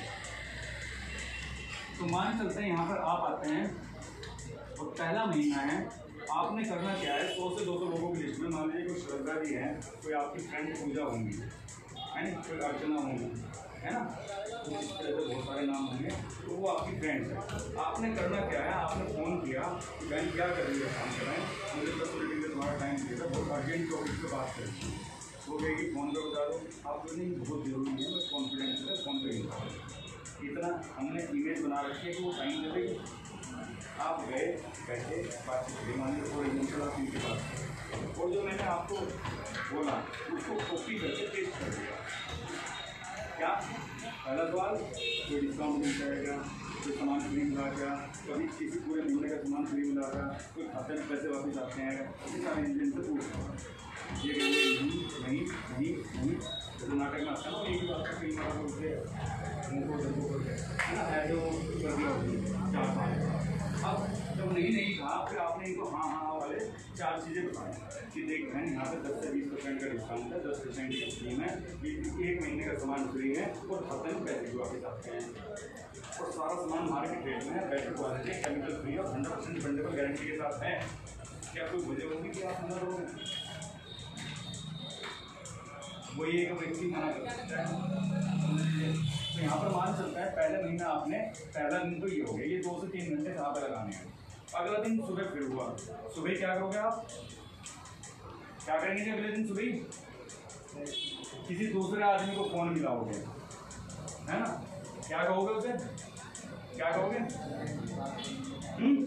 तो मान चलते हैं यहाँ पर आप आते हैं और पहला महीना है, आपने करना क्या है, सौ से दो सौ लोगों की लिस्ट में मान लीजिए कोई श्रद्धा जी है, कोई आपकी फ्रेंड पूजा होंगी, है ना, कोई अर्चना होंगी, है ना, तो इस तरह से बहुत सारे नाम होंगे, तो वो आपकी फ्रेंड्स है। आपने करना क्या है, आपने फ़ोन किया कि बहन क्या कर रही है, काम कराएं, मुझे दस मिनट के लिए तुम्हारा टाइम चाहिए था, बहुत अर्जेंट टॉपिक पे बात करें। वो कहेगी फ़ोन पे बता दो, आपको नहीं बहुत ज़रूरी है, मैं कॉन्फिडेंस है फ़ोन पे ही इतना हमने इमेज बना रखी है कि वो टाइम दे देगी। आप गए बैठे बातचीत करी, मान लीजिए थोड़ी दिन चला तीन के बाद, और जो मैंने आपको बोला उसको कॉपी करके पेस्ट कर दिया। क्या पहला सवाल, कोई डिस्काउंट मिल जाएगा, कोई सामान फ्री मिला क्या, कभी किसी पूरे महीने का सामान फ्री मिला क्या, कोई खाते में पैसे वापस आते हैं, इतने सारे इंजन से पूछ ये नहीं नहीं नहीं नहीं तो नाटक में आता है ना, एक ही बात का कई बार बोलते उनको दर्दों करके है ना, ऐसे वो कर दिया होगी चार पाँच। अब जब नहीं नहीं कहा फिर आपने इनको हाँ हाँ वाले चार चीज़ें बताएं कि देख बहन यहाँ पे दस से बीस परसेंट का डिस्काउंट है, दस परसेंट की स्कीम है, एक महीने का सामान फ्री है और खाते में पैसे भी वापस आते हैं, और सारा सामान मार्केट रेट में है, बेटर क्वालिटी, केमिकल फ्री और हंड्रेड परसेंट फंडेबल गारंटी के साथ है। क्या कोई मुझे होगी कि आप समझ रहे वही एक व्यक्ति मना कर सकता है। तो यहाँ पर मान चलता है पहले महीना आपने, पहला दिन तो ये हो गया, ये दो से तीन घंटे यहाँ पर लगाने हैं। अगला दिन सुबह फिर हुआ, सुबह क्या करोगे आप, क्या करेंगे अगले दिन सुबह, किसी दूसरे आदमी को फोन मिलाओगे, है ना, क्या कहोगे उसे, क्या कहोगे, हम्म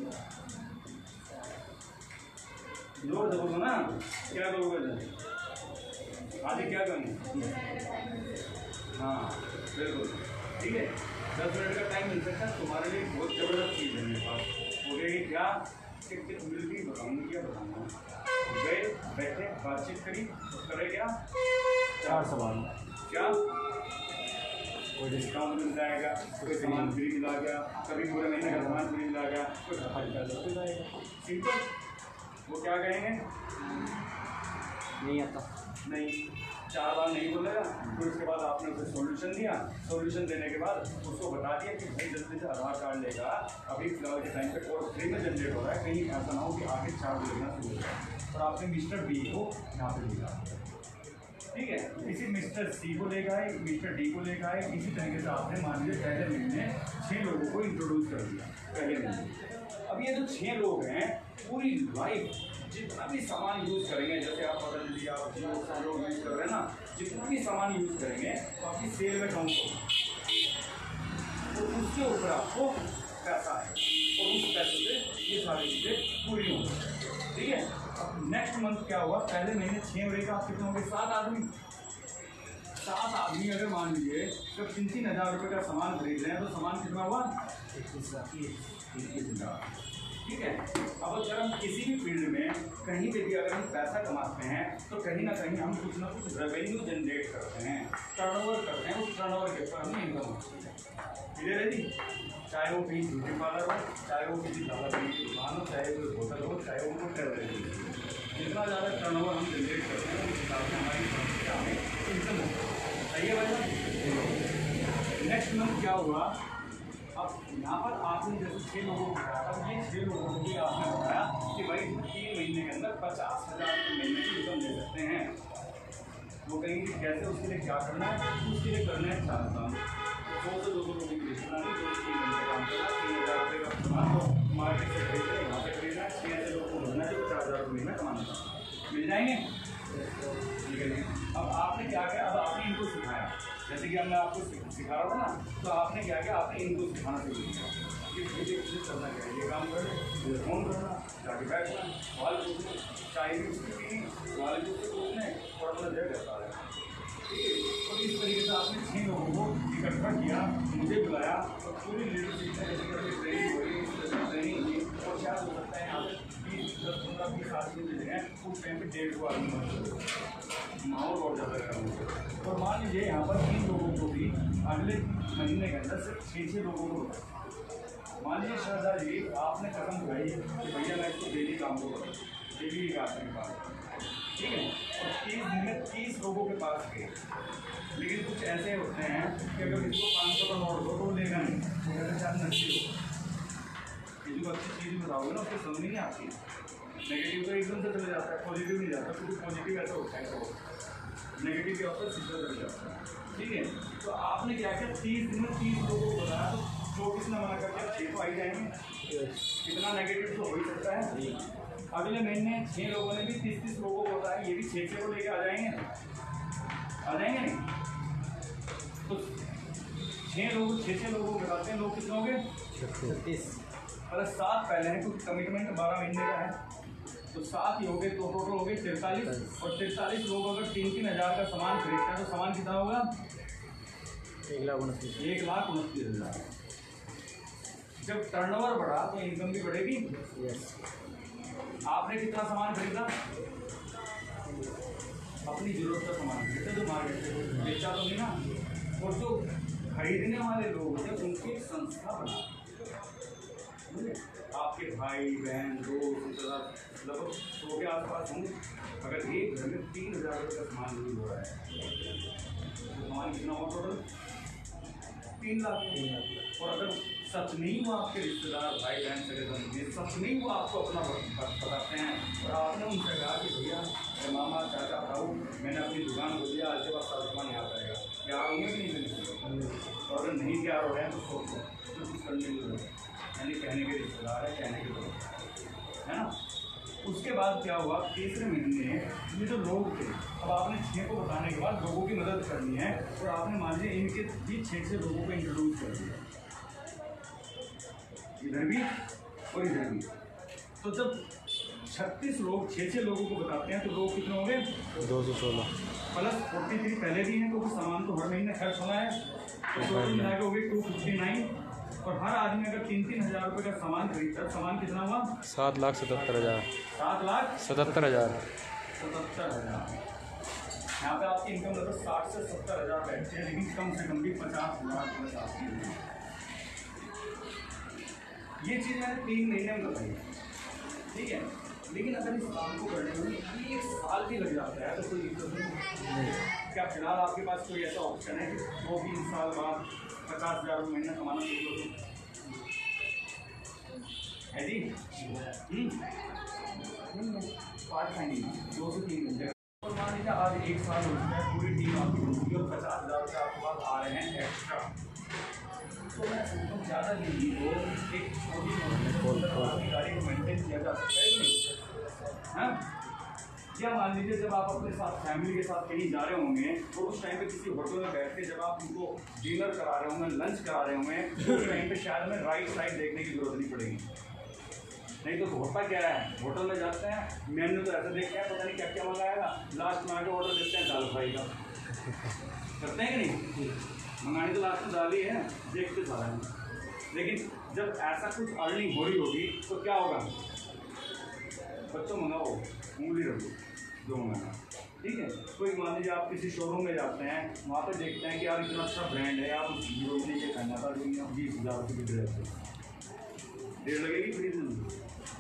जोर से बोलो ना, क्या कहोगे आगे, क्या करेंगे, हाँ बिल्कुल ठीक है। दस मिनट का टाइम मिल सकता है तुम्हारे लिए, बहुत ज़बरदस्त चीज़ है मेरे पास। हो गया क्या, टिक टिक मिल गई, बताऊँगी क्या बताऊँगा, गए बैठे बातचीत करी तो करे क्या, चार सवाल, क्या कोई डिस्काउंट मिल जाएगा, कोई सामान फ्री मिला गया, कभी पूरे महीने का सामान फ्री मिला गया, कोई खर्चा जाएगा, सिंपल। वो क्या कहेंगे, नहीं आता, नहीं, चार बार नहीं बोलेगा। फिर उसके बाद आपने उसे सॉल्यूशन दिया, सॉल्यूशन देने के बाद उसको बता दिया कि भाई जल्दी से आधार कार्ड लेगा, अभी फिलहाल के टाइम पे कोर्स फ्री में जनरेट हो रहा है, कहीं ऐसा ना हो कि आगे चार्ज लेना शुरू हो जाए, और आपने मिस्टर बी को यहाँ पे लिखा, ठीक है। इसी मिस्टर सी को लेकर आए, मिस्टर डी को लेकर आए, इसी तरीके से आपने मान लीजिए पहले महीने छः लोगों को इंट्रोड्यूस कर दिया पहले महीने। अब ये जो छः लोग हैं पूरी लाइफ जितना भी सामान यूज़ करेंगे, जैसे आप पतंजलि आप जियो लोग यूज़ कर रहे हैं ना, जितना भी सामान यूज़ करेंगे तो आपकी सेल में काउंट होगा, तो उसके ऊपर आपको पैसा है और उस पैसे से ये सारी चीज़ें पूरी होंगी, ठीक है। अब नेक्स्ट मंथ क्या हुआ, पहले महीने छः बजे का आप कितने होंगे, सात आदमी, सात आदमी अगर मान लीजिए जब तीन तीन हज़ार रुपये का सामान खरीद रहे हैं तो सामान कितना हुआ, इक्कीस हज़ार, ठीक है। अब अगर हम किसी भी फील्ड में कहीं पे भी अगर हम पैसा कमाते हैं तो कहीं ना कहीं हम कुछ ना कुछ रेवेन्यू जनरेट करते हैं, टर्नओवर करते हैं, उस टर्नओवर के ऊपर हमें इनकम होती है, क्लियर है जी। चाहे वो कहीं ब्यूटी पार्लर हो, चाहे वो किसी दादा की दुकान हो, चाहे वो होटल हो, चाहे वो ट्रेवल एजेंसी हो। जितना ज़्यादा टर्नओवर हम जनरेट करते हैं उस हिसाब से हमारी संस्था में इनकम होती है। सही है भाई साहब? नेक्स्ट मंथ क्या हुआ, अब यहाँ पर आपने जैसे छः लोगों को बताया था, ये छः लोगों को भी आपने बताया कि भाई तीन महीने के अंदर पचास हज़ार रुपये महीने की इनकम दे सकते हैं। वो कहेंगे कैसे, उसके लिए क्या करना है, उसके लिए करना है चार काम। दो से दो सौ लोगों की लिस्ट बनानी, दो से तीन घंटे काम करना, तीन हज़ार रुपये का सामान को मार्केट से खरीदना, यहाँ से खरीदना, छः से लोगों को भरना है, जो पचास हज़ार रुपये महीना कमाना मिल जाएंगे। ठीक है, अब आपने क्या किया, अब आपने इनको सिखाया, जैसे कि अब मैं आपको सिखा रहा था ना, तो आपने क्या किया, आपने इनको सिखाना शुरू किया कि मुझे कुछ करना चाहिए, ये काम करें, मुझे फ़ोन करना, जाके बैठना, सवाल पूछना, चाय भी उसकी पीनी, सवाल भी उससे पूछने और अपना जय करता है। ठीक है, और इस तरीके से आपने छः लोगों को इकट्ठा किया, मुझे बुलाया और पूरी लीडरशिप में जैसे करके ट्रेनिंग हुई, ट्रेनिंग हुई और क्या हो सकता है यहाँ पे बीस दस पंद्रह बीस आदमी मिले हैं, उस टाइम पे डेढ़ सौ आदमी माहौल बहुत ज़्यादा गर्म हो गया। और मान लीजिए यहाँ पर तीन लोगों को भी अगले महीने के अंदर सिर्फ छः छः लोगों को बताया। मान लीजिए श्रद्धा जी आपने कदम उठाई कि भैया मैं इसको डेली काम को करूँ, डेली एक आदमी के पास, ठीक है, और तीस दिन में तीस लोगों के पास गए। लेकिन कुछ ऐसे होते हैं कि अगर इसको पाँच सौ का नोट दो तो वो लेगा नहीं, वो कहते हैं नशे हो। किसी को अच्छी चीज़ बताओगे ना उसको समझ नहीं आती, नेगेटिव तो एकदम से चले जाता है, पॉजिटिव नहीं जाता, क्योंकि पॉजिटिव ऐसा होता है तो नेगेटिव के ऑफर सीधा चले जाता है। ठीक है, तो आपने क्या किया, तीस दिन में तीस लोगों को बताया, तो चौबीस ने मना करके छः तो आ ही जाएंगे, कितना नेगेटिव तो हो ही सकता है। अगले महीने छः लोगों ने भी तीस तीस लोगों को बताया, ये भी छः छः को लेके आ जाएंगे, आ जाएंगे नहीं? तो छः लोग छः छः लोगों को बताते हैं, लोग कितने हो गए, छत्तीस, प्लस सात पहले हैं क्योंकि कमिटमेंट बारह महीने का है, तो सात ही हो गए, तो टोटल हो गए तिरतालीस। और तिरतालीस लोग अगर तीन तीन हज़ार का सामान खरीदते हैं तो सामान कितना होगा, एक लाख उनतीस एक लाख उनतीस हज़ार। जब टर्नओवर बढ़ा तो इनकम भी बढ़ेगी। यस, आपने कितना सामान खरीदा, अपनी जरूरत का सामान खरीदा, जो मार्केट से बेचा तो नहीं ना। और जो खरीदने वाले लोग होते हैं उनकी एक संस्था बना, आपके भाई बहन दोस्त रिश्तेदार लगभग सौ के आसपास होंगे। अगर एक घर में तीन हज़ार रुपये का सामान यूज हो रहा है तो सामान कितना हो टोटल, तीन लाख तीन लाख और अगर सच नहीं वो आपके रिश्तेदार भाई बहन सगे संबंधी सच नहीं वो आपको अपना बताते हैं और आपने उनसे कहा कि भैया मामा चाचा भाऊ मैंने अपनी दुकान खोल दिया, आज के बाद सारा सामान यहाँ आएगा, प्यार होंगे कि नहीं मिलेंगे? और अगर नहीं प्यार हो रहे हैं तो सोचो तो कुछ करने की जरूरत, यानी कहने के रिश्तेदार है, कहने के लोग है ना। उसके बाद क्या हुआ, तीसरे महीने ये जो लोग थे, अब आपने छः को बताने के बाद लोगों की मदद करनी है और आपने मान लीजिए इनके भी छः छः लोगों को इंट्रोड्यूस कर दिया, इधर भी और इधर भी। तो जब छत्तीस लोग छः छः लोगों को बताते हैं तो लोग कितने हो गए, दो सौ सोलह प्लस फोर्टी थ्री पहले भी हैं क्योंकि सामान तो हर महीने खर्च होना है, तो टोटल मिला के हो गई टू फिफ्टी नाइन। और हर आदमी अगर तीन तीन हज़ार रुपये का सामान खरीदता है, सामान कितना हुआ, सात लाख सतहत्तर हज़ार सात लाख सतहत्तर हज़ार सतहत्तर हज़ार। यहाँ पे आपकी इनकम लगभग साठ से सत्तर हज़ार बैठती है, लेकिन कम से कम भी पचास हज़ार प्लस आपकी है। ये चीज़ मैंने तीन महीने में बताई, ठीक है, लेकिन अगर इस काम को करने में एक साल भी लग जाता है तो कोई दिक्कत नहीं। क्या फिलहाल आपके पास कोई ऐसा ऑप्शन है कि दो तीन साल बाद पचास हज़ार महीना कमाना शुरू करो, है जी? पार्ट टाइम दो से तीन घंटे और मान लीजिए आज एक साल हो चुका है, पूरी टीम आपकी होगी और पचास हज़ार रुपये आपके पास आ रहे हैं एक्स्ट्रा, तो मैं सोचता हूँ ज़्यादा नहीं हो एक छोटी आपकी गाड़ी को मेंटेन किया जा सकता है कि नहीं, हाँ? या मान लीजिए जब आप अपने साथ फैमिली के साथ कहीं जा रहे होंगे तो उस टाइम पे किसी होटल में बैठ के जब आप उनको डिनर करा रहे होंगे, लंच करा रहे होंगे, तो उस टाइम पे शायद हमें राइट साइड देखने की जरूरत नहीं पड़ेगी। नहीं तो होता क्या है, होटल में जाते हैं मेन्यू तो ऐसे देखते हैं पता नहीं क्या क्या मंगाएगा, लास्ट में आके ऑर्डर देते हैं दाल फ्राई का, करते हैं कि नहीं? मंगाने तो लास्ट में दाल ही है, देखते जा रहे हैं। लेकिन जब ऐसा कुछ अर्निंग हो रही होगी तो क्या होगा, बच्चों मंगाओ उंगली रखो जो मंगाना। ठीक है। कोई मान लीजिए आप किसी शोरूम में जाते हैं, वहाँ पे देखते हैं कि यार इतना अच्छा ब्रांड है, आप हीरो ने ये पहना था लेकिन आप बीस हज़ार रुपये की ड्रेस है, देर लगेगी खरीदने में?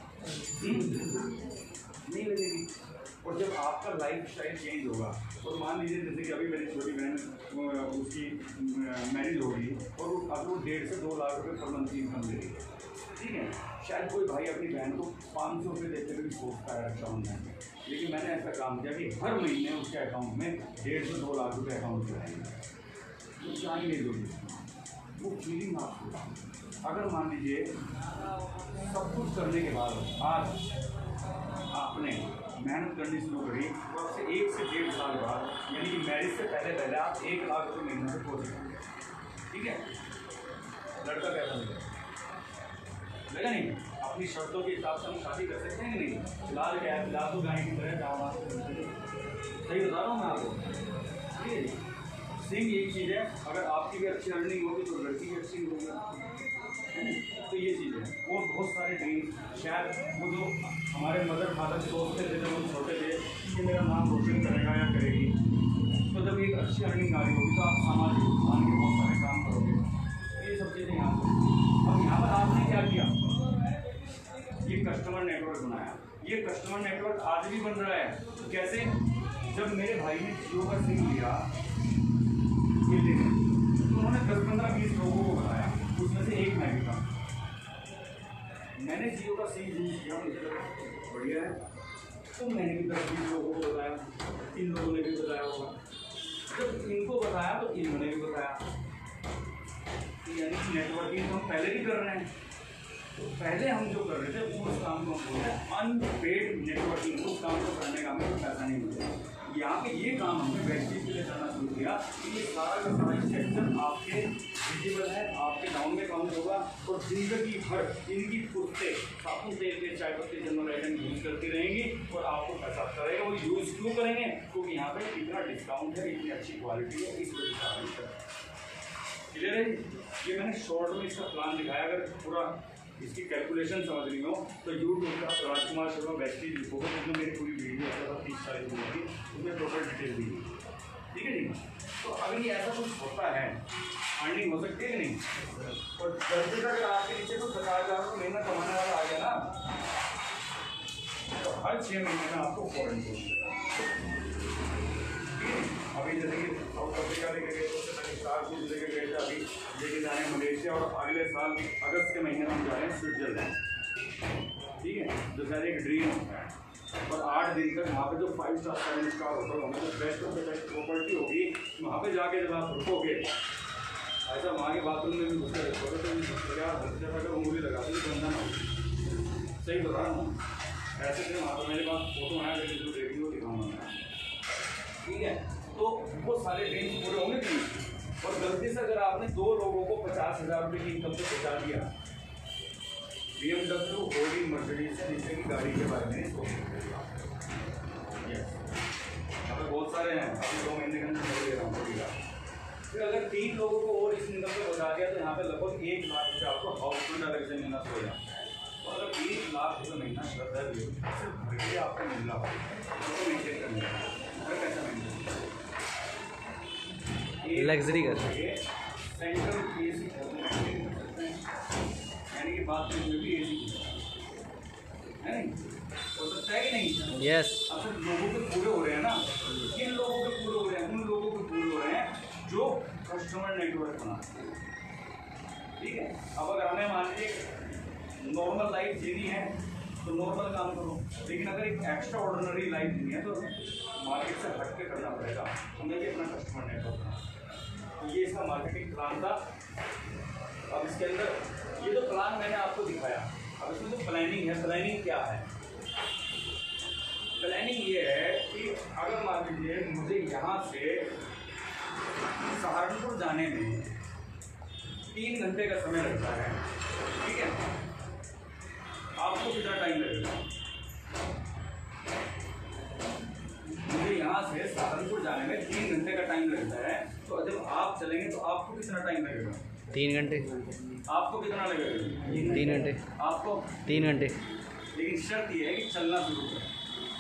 नहीं लगेगी। और जब आपका लाइफ स्टाइल चेंज होगा, और मान लीजिए जैसे कि अभी मेरी छोटी बहन उसकी मैरिज होगी और अब वो डेढ़ से दो लाख रुपये पर मंथ की इनकम दे रही है, ठीक है। शायद कोई भाई अपनी बहन को पाँच सौ रुपये देते हुए भी सोचता है अच्छा ऑनलाइन, लेकिन मैंने ऐसा काम किया कि हर महीने उसके अकाउंट में डेढ़ से दो लाख रुपये अकाउंट में आएंगे, तो चाहिए जो वो फीलिंग आपको। अगर मान लीजिए सब कुछ करने के बाद आज आपने मेहनत करनी शुरू करी, तो आपसे एक से डेढ़ साल बाद यानी कि मैरिज से पहले पहले आप एक लाख रुपये महीने से पहुँच गए, ठीक है। लड़का कैसा मिलेगा? लगा नहीं? अपनी शर्तों के हिसाब से हम शादी कर सकते हैं कि नहीं? फिलहाल क्या है, फिलहाल तो गाय की तरह जाओ, सही बता रहा हूँ मैं आपको, ठीक है जी। सेम यही चीज़ है, अगर आपकी भी अच्छी अर्निंग होगी तो लड़की भी अच्छी होगी, तो ये चीज़ है। और बहुत सारे ड्रीम शायद वो जो हमारे मदर फादर सोचते थे जब हम छोटे थे कि मेरा नाम रोशन करेगा या करेगी, तो जब एक अच्छी अर्निंग आ रही होगी तो आप सामाजिक उत्थान के बहुत सारे काम करोगे, तो ये सब चीज़ें यहाँ पर। अब यहाँ पर आपने क्या किया, ये कस्टमर नेटवर्क बनाया। ये कस्टमर नेटवर्क आज भी बन रहा है। तो कैसे? जब मेरे भाई ने जियो का सिम लिया ये लेने, तो उन्होंने दस पंद्रह बीस लोगों को बताया, उसमें से एक मैं भी था। मैंने जियो का सिम यूज़ किया, मुझे लगा बढ़िया है, तो मैंने भी दस बीस लोगों को बताया, इन लोगों ने भी बताया होगा, जब इनको बताया तो इन्होंने भी बताया, तो यानी कि नेटवर्किंग हम पहले भी कर रहे हैं। तो पहले हम जो कर रहे थे उस काम को हम बोलते हैं अनपेड नेटवर्किंग। उस काम को करने का हमें पैसा नहीं मिलता। यहाँ पे ये काम हमने वेस्टेज के लिए करना शुरू किया कि ये सारा का सारा सेक्शन आपके विजिबल है, आपके डाउन में काउंट होगा, और जिंदगी भर इनकी पुरते साबुन तेल के चाय पत्ती जनरल आइटम यूज़ करती रहेंगी और आपको पैसा करेगा। वो यूज़ क्यों करेंगे? क्योंकि यहाँ पे इतना डिस्काउंट है, इतनी अच्छी क्वालिटी है, इस वजह से क्लियर है। ये मैंने शॉर्ट में इसका प्लान दिखाया। अगर पूरा इसकी कैलकुलेशन समझनी हो तो यूट्यूब का राजकुमार शर्मा वेस्टेज लिखोगे, उसमें मेरी पूरी वीडियो है तीस चालीस मिनट की, उसमें टोटल डिटेल दी गई, ठीक है जी। तो अगर ये ऐसा कुछ होता है, अर्निंग हो सकती है कि नहीं? और दर्जे का अगर आपके नीचे तो पचास हज़ार रुपये महीना कमाने वाला आ गया ना, तो हर छः महीने में आपको फॉरेन को अभी जैसे कि साउथ अफ्रीका लेके गए, उससे पहले चार चीज लेके गए थे, अभी लेके जा रहे हैं मलेशिया, और अगले साल अगस्त के महीने में हम जा रहे हैं स्विट्जरलैंड, ठीक है, जो शायद एक ड्रीम होता है। और आठ दिन तक वहाँ पे जो five star seven star hotel होंगे, जो best of the best property होगी, वहाँ पे जाके जब आप रुकोगे, ऐसा वहाँ के बाथरूम में भी घुसे रखोगे तो यार अगर उंगली लगा दी गंदा ना हो, सही बता रहा हूँ। ऐसे थे वहाँ पर, मेरे पास फोटो है, लेकिन जो देखी वो दिखाऊंगा मैं, ठीक है। तो वो सारे ड्रीम्स पूरे होंगे कि नहीं? और गलती से अगर आपने दो लोगों को पचास हज़ार रुपये की इनकम से बचा दिया, बी एम डब्ल्यू होडी मर्सिडीज से नीचे की गाड़ी के बारे में सोच सकते हो आप। यहाँ पे बहुत सारे हैं, अभी दो महीने के अंदर ले रहा हूँ। फिर अगर तीन लोगों को और इस इनकम से बचा दिया तो यहाँ पे लगभग एक लाख रुपये आपको हाउस होल्ड अलग से मिलना शुरू हो जाता है। तो अगर एक लाख रुपये महीना श्रद्धा भी हो, सिर्फ भर के आपको मिल रहा हो तो मेंटेन करना है। कैसा मेंटेन लग्जरी कर सेंट्रल ए सी मेंटेन कर सकते हैं, यानी कि बात में भी ए सी है नहीं, हो सकता है कि नहीं? यस। अब सिर्फ लोगों के पूरे हो रहे हैं ना, किन लोगों के पूरे हो रहे हैं? उन लोगों के पूरे हो रहे हैं जो कस्टमर नेटवर्क बनाते हैं, ठीक है। अब अगर हमें मान लीजिए नॉर्मल लाइफ जीनी है तो नॉर्मल काम करो, लेकिन अगर एक एक्स्ट्रा ऑर्डिनरी लाइफ जीनी है तो मार्केट से हट के करना पड़ेगा, हमें भी अपना कस्टमर नेटवर्क बनाना। तो ये इसका मार्केटिंग प्लान था। अब इसके अंदर ये जो प्लान मैंने आपको दिखाया, अब इसमें जो प्लानिंग है, प्लानिंग क्या है? प्लानिंग ये है कि अगर मान लीजिए मुझे यहाँ से सहारनपुर जाने में तीन घंटे का समय लगता है, ठीक है, आपको कितना टाइम लगेगा? मुझे यहाँ से सहारनपुर जाने में तीन घंटे का टाइम लगता है, तो जब आप चलेंगे तो आपको कितना टाइम लगेगा? तीन घंटे। आपको कितना लगेगा? तीन घंटे। आपको तीन घंटे। लेकिन शर्त ये है कि चलना शुरू करें।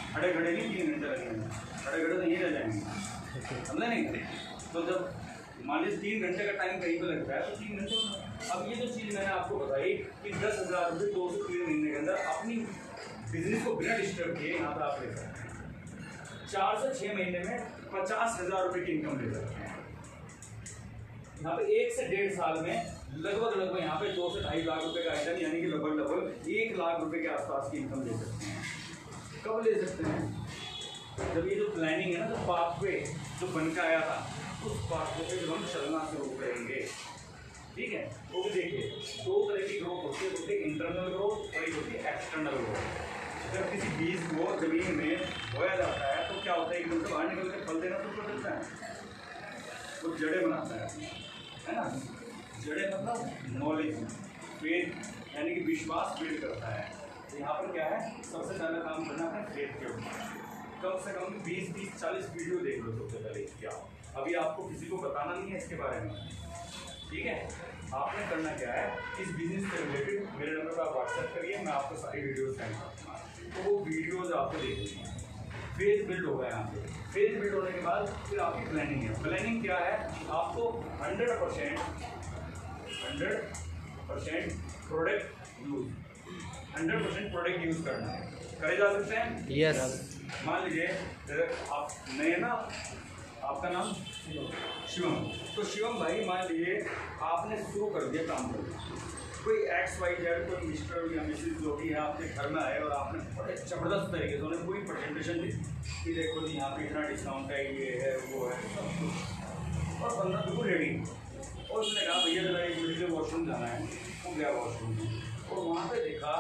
खड़े खड़े नहीं तीन घंटे लगेंगे, खड़े खड़े तो यहीं रह जाएंगे, समझे नहीं। तो जब मान लीजिए तीन घंटे का टाइम कहीं पे लगता है तो तीन घंटे में। अब ये जो चीज़ मैंने आपको बताई कि दस हज़ार रुपये दो से तीन महीने के अंदर अपनी बिजनेस को बिना डिस्टर्ब किए यहाँ पर आप ले सकते हैं। चार से छः महीने में पचास हज़ार रुपये की इनकम ले सकते हैं। यहाँ पे एक से डेढ़ साल में लगभग लगभग यहाँ पे दो से ढाई लाख रुपए का आइटम यानी कि लगभग लगभग एक लाख रुपए के आसपास की इनकम ले सकते हैं। कब ले सकते हैं? जब ये जो प्लानिंग है ना, जो पाथवे जो बन के आया था, उस पाथवे पे जब हम चलना शुरू करेंगे, ठीक है। वो भी देखिए दो तरह की ग्रोथ होती है, होती है इंटरनल ग्रोथ और एक होती है एक्सटर्नल ग्रोथ। जब किसी बीज को जमीन में बोया जाता है तो क्या होता है, एकदम से बाहर निकल के फल देना शुरू कर देता है, वो जड़ें बनाता है, है ना। जड़ें मतलब नॉलेज, फेथ यानी कि विश्वास बिल्ड करता है। तो यहाँ पर क्या है, सबसे पहला काम करना है फेथ के ऊपर। कम से कम बीस तीस चालीस वीडियो देख लो सबसे पहले क्या। अभी आपको किसी को बताना नहीं है इसके बारे में, ठीक है। आपने करना क्या है, इस बिजनेस से रिलेटेड मेरे नंबर पर आप व्हाट्सएप करिए, मैं आपको सारी वीडियोस सेंड करूँगा। तो वो वीडियोस आपको देखनी है। फेज बिल्ड होगा यहाँ पे। फेज बिल्ड होने के बाद फिर आपकी प्लानिंग है। प्लानिंग क्या है, आपको hundred percent hundred percent product use hundred percent product use करना है। करे जा सकते हैं? यस। मान लीजिए आप नए ना, आपका नाम शिवम, तो शिवम भाई मान लीजिए आपने शुरू कर दिया काम करना। कोई एक्स वाई जेड कोई मिस्टर या मिसेज जो भी है आपके घर में आए और आपने बड़े ज़बरदस्त तरीके से उन्हें पूरी प्रेजेंटेशन दी कि देखो जी यहाँ पे इतना डिस्काउंट है, ये है वो है सब कुछ, और बंदा बिल्कुल रेडी। और उसने कहा भैया जरा एक मिनट से वॉशरूम जाना है। वो गया वॉशरूम और वहाँ पे देखा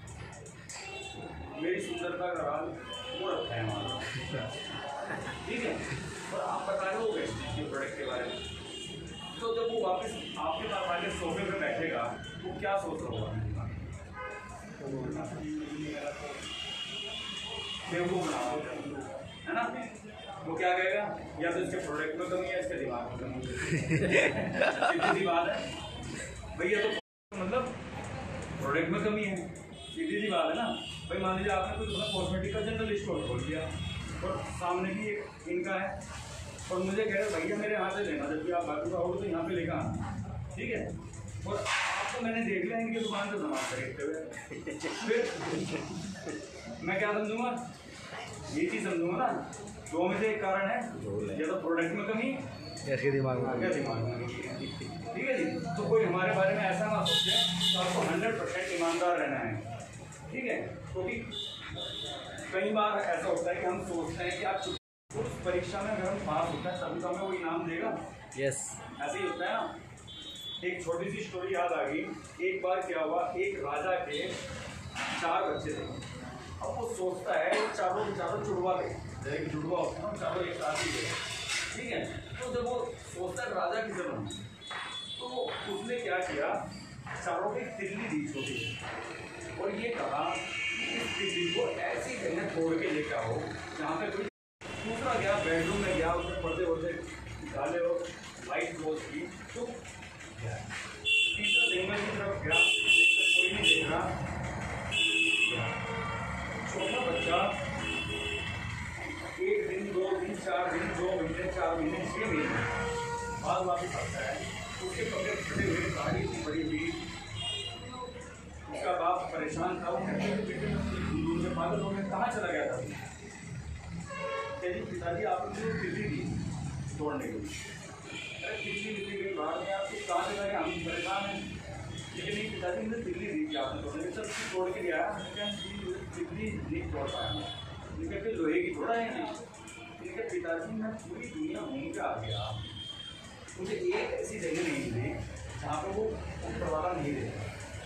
मेरी सुंदरता का राज वो रखा है वहाँ, ठीक है। और आप बता रहे हो गए ये प्रोडक्ट के बारे में। तो जब वो वापस आपके पास आके सोफे पे बैठेगा तो क्या सोच रहा होगा, बेवकूफ बना है ना। वो क्या कहेगा, या तो इसके प्रोडक्ट में कमी है, इसके दिमाग में कमी है। सीधी बात है भैया, तो मतलब प्रोडक्ट में कमी है, सीधी सी बात है ना भाई। मान लीजिए आपने कोई मतलब कॉस्मेटिक का जनरल स्टोर खोल दिया और सामने भी एक इनका है और मुझे कह रहे भैया मेरे यहाँ से लेना, जबकि आप बाकी का होगा तो यहाँ पे लेकर आना, ठीक है। और आपको मैंने देख लिया इनकी दुकान से सामान खरीदते हुए, फिर मैं क्या समझूंगा, ये चीज़ समझूंगा ना, दो में से एक कारण है, या तो प्रोडक्ट में कमी इसके दिमाग में क्या दिमाग में, ठीक है जी। तो कोई हमारे बारे में ऐसा ना सोचे, तो आपको हंड्रेड परसेंट ईमानदार रहना है, ठीक है। क्योंकि कई बार ऐसा होता है कि हम सोचते हैं कि आप उस परीक्षा में अगर हम पास होता है तभी तो हमें वो इनाम देगा। यस, ऐसे ही होता है ना। एक छोटी सी स्टोरी याद आ गई। एक बार क्या हुआ, एक राजा के चार बच्चे थे। अब वो सोचता है चारों चारों जुड़वा थे, जैसे कि जुड़वा होता है ना, चारों एक साथ ही थे, ठीक है। तो जब वो सोचता है राजा की जरूरत, तो उसने क्या किया, चारों की तिल्ली दी छोटी सी, और ये कहा इस तिल्ली को ऐसी जगह छोड़ के लेकर आओ जहाँ पे कोई। दूसरा गया बेडरूम में, गया उसमें पर्दे वर्दे डाले और लाइट क्लोज की, तो तीसरा जंगल की तरफ गया, कोई नहीं देख रहा। छोटा बच्चा एक दिन दो दिन चार दिन दो महीने चार महीने छः महीने बाद वापिस आता है, उसके कपड़े फटे हुए, गाड़ी की पड़ी हुई। उसका बाप परेशान था, वो कहते थे बेटे दूर से पागल हो गए, कहाँ चला गया था। तेरी पिताजी आपने जो तिल्ली दी तोड़ने के लिए, अरे तिल्ली बिल्ली गई बाहर में, आप कुछ कहाँ से लगे, हम परेशान हैं। लेकिन नहीं पिताजी मुझे तिल्ली दी थी आपने तोड़ने के, सब तोड़ के लिया है। क्या तिल्ली नहीं तोड़ पाया मैं, इनके फिर लोहे की थोड़ा है नहीं। इनके पिताजी मैं पूरी दुनिया घूम के आ गया, मुझे एक ऐसी जगह नहीं मिली जहाँ पर वो ऊपर वाला नहीं देता।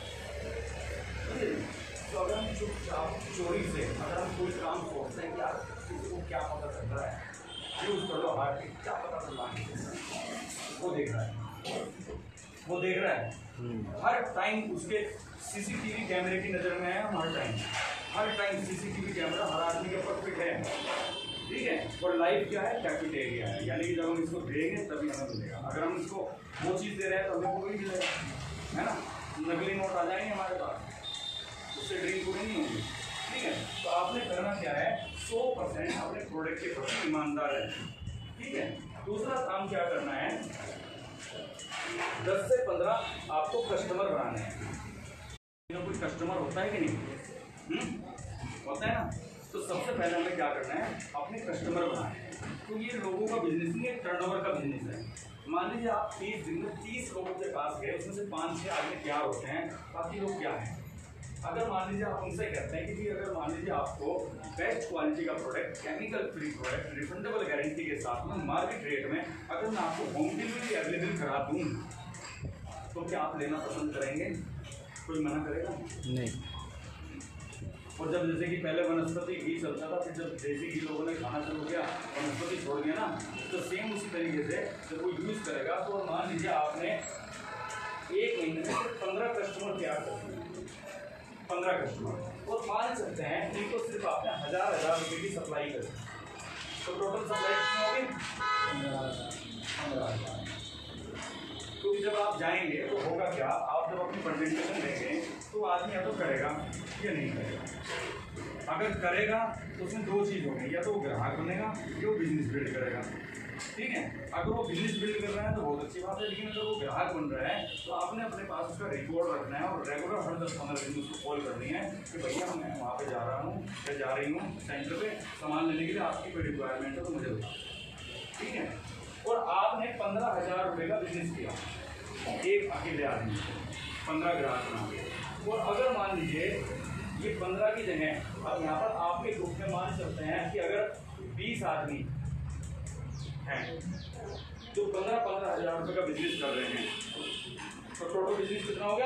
तो अगर हम चुपचाप चोरी से अगर हम कोई काम सोचते हैं कि यार किसी को क्या पता चल रहा है, यूज कर लो हार्ट, क्या पता चल रहा है, वो देख रहा है, वो देख रहा है हर टाइम। उसके सीसीटीवी कैमरे की नज़र में है हम, हर टाइम हर टाइम सीसीटीवी कैमरा हर आदमी के ऊपर फिट है, ठीक है। और लाइफ क्या है, कैपिटेरिया है, यानी कि जब हम इसको देंगे तभी हमें मिलेगा। अगर हम इसको वो चीज़ दे रहे हैं तो हमें वो भी मिलेगा, है ना। नकली नोट आ जाएंगे हमारे पास, उससे ड्रिंक पूरी नहीं होगी, ठीक है। तो आपने करना क्या है, सौ परसेंट अपने प्रोडक्ट के प्रति ईमानदार है, ठीक है। दूसरा काम क्या करना है, दस से पंद्रह आपको कस्टमर बनाने हैं। कोई कस्टमर होता है कि नहीं, हुँ? होता है ना। तो सबसे पहले हमें क्या करना है, अपने कस्टमर बनाने हैं। तो ये लोगों का बिजनेस नहीं है, टर्नओवर का बिजनेस है। मान लीजिए आप तीस दिन में तीस लोगों के पास गए, उसमें से पाँच छः आदमी तैयार होते हैं, बाकी लोग क्या हैं। अगर मान लीजिए आप उनसे कहते हैं कि अगर मान लीजिए आपको बेस्ट क्वालिटी का product, chemical free product, refundable guarantee के साथ में मार्केट रेट में अगर मैं आपको होम डिलीवरी अवेलेबल करा दूँ, तो क्या आप लेना पसंद करेंगे? कोई मना करेगा नहीं। और जब जैसे कि पहले वनस्पति घी चलता था, फिर जब देसी घी लोगों ने खाना शुरू किया, वनस्पति छोड़ दिया ना, तो सेम उसी तरीके से जब कोई यूज़ करेगा, तो मान लीजिए आपने एक महीने में पंद्रह कस्टमर तैयार कर दिए, पंद्रह कस्टमर, और मान सकते हैं इनको सिर्फ आपने हज़ार हज़ार रुपये की सप्लाई कर दी, तो टोटल सप्लाई कितनी होगी? पंद्रह हज़ार। क्योंकि जब आप जाएंगे तो होगा क्या, आप जब अपनी प्रेजेंटेशन देंगे तो आदमी या तो करेगा या नहीं करेगा। अगर करेगा तो उसमें दो चीज़ होगी, या तो वो ग्राहक बनेगा या वो बिजनेस बिल्ड करेगा, ठीक है। अगर वो बिजनेस बिल्ड कर रहा है तो बहुत अच्छी बात है, लेकिन अगर वो ग्राहक बन रहा है तो आपने अपने पास उसका रिकॉर्ड रखना है और रेगुलर हर दस पंद्रह दिन उसको कॉल करनी है कि भैया मैं वहाँ पे जा रहा हूँ या जा रही हूँ सेंटर पे सामान लेने के लिए, आपकी कोई रिक्वायरमेंट है तो मुझे बताओ, ठीक है। और आपने पंद्रह हज़ार रुपये का बिजनेस किया एक अकेले आदमी, पंद्रह ग्राहक बना के। और अगर मान लीजिए ये पंद्रह की जगह अब यहाँ पर आपके ग्रुप में मान सकते हैं कि अगर बीस आदमी हैं जो पंद्रह पंद्रह हज़ार रुपये का बिजनेस कर रहे हैं, तो टोटल बिजनेस कितना हो गया?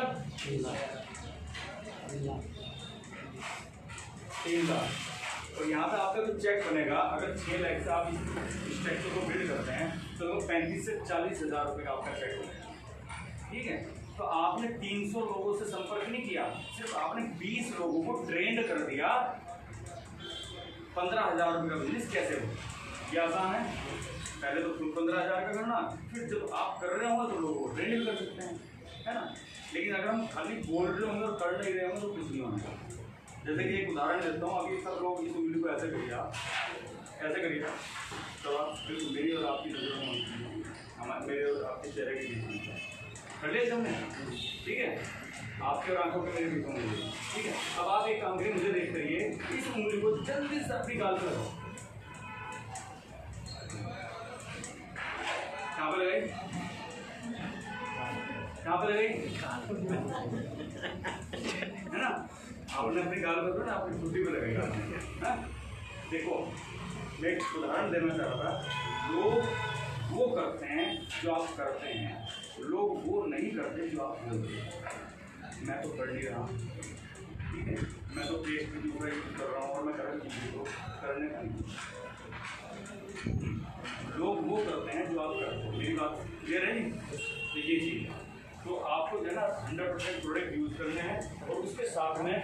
तीन लाख। और यहाँ पे आपका जो चेक बनेगा, अगर छः लाख से आप इस स्ट्रक्चर को बिल्ड करते हैं तो वो पैंतीस से चालीस हज़ार रुपये का आपका चेक बनेगा, ठीक है। तो आपने तीन सौ लोगों से संपर्क नहीं किया, सिर्फ आपने बीस लोगों को ट्रेंड कर दिया। पंद्रह हज़ार रुपये का बिजनेस कैसे हो? ये आसान है। पहले तो खुद पंद्रह हज़ार का करना, फिर जब आप कर रहे होंगे तो लोगों को ट्रेंड भी कर सकते हैं, है ना। लेकिन अगर हम खाली बोल रहे होंगे और कर नहीं रहे होंगे तो कुछ नहीं होगा। जैसे कि एक उदाहरण देता हूँ, अभी सब लोग इस वीडियो को ऐसे करिए, आप ऐसे करिएगा तो आप बिल्कुल मेरी और आपकी नजरों में हमारे मेरे और आपके चेहरे के बीच में कर लिया हमने, ठीक है। आपके और आंखों के मेरे बीच में, ठीक है। अब आप एक काम करिए, मुझे देख करिए, इस उंगली को जल्दी से अपनी गाल पर लगाओ। कहाँ पर लगाई? कहाँ पर लगाई? है ना, आपने अपनी गाल पर ना अपनी छुट्टी पर लगाई। देखो मैं एक उदाहरण देना चाह रहा था, लोग वो करते हैं जो आप करते हैं, लोग वो नहीं करते जो आप बोलते हैं। मैं तो कर नहीं रहा, ठीक है, मैं तो पेस्ट भी पूरा यूज कर रहा हूँ और मैं कर चीज़ों को करने का नहीं। लोग वो करते हैं जो आप करते हो। मेरी बात क्लियर है नहीं? तो ये चीज़ है, तो आपको जो है ना हंड्रेड परसेंट प्रोडक्ट यूज़ करने हैं। और उसके साथ में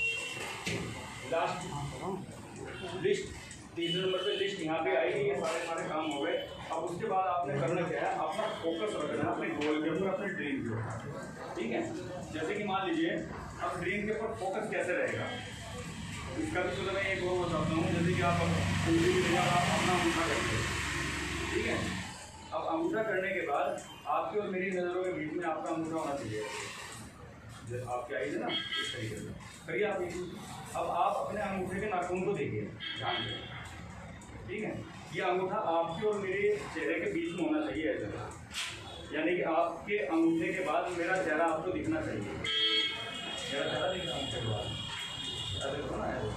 लास्ट लिस्ट, तीसरे नंबर पे लिस्ट यहाँ पे आई, ये सारे हमारे काम हो गए। अब उसके बाद आपने करना क्या है, अपना फोकस रखना है अपने गोल के ऊपर, अपने ड्रीम के ऊपर, ठीक है। जैसे कि मान लीजिए अब ड्रीम के ऊपर फोकस कैसे रहेगा, इसका भी तो मैं एक और बताता हूँ। जैसे कि आप आप अपना अंगूठा करेंगे, ठीक है। अब अंगूठा करने के बाद आपकी और मेरी नज़रों के बीच में आपका अंगूठा होना चाहिए, जब आपकी आई है ना इस तरीके से करिए आप। अब आप अपने अंगूठे के नाखून को देखिए ध्यान से, ठीक है। ये अंगूठा आपके और मेरे चेहरे के बीच में होना चाहिए ऐसा, यानी कि आपके अंगूठे के बाद मेरा चेहरा आपको दिखना चाहिए। मेरा चेहरा दिखना अंगूठे के बाद ऐसे करो ना, ऐसे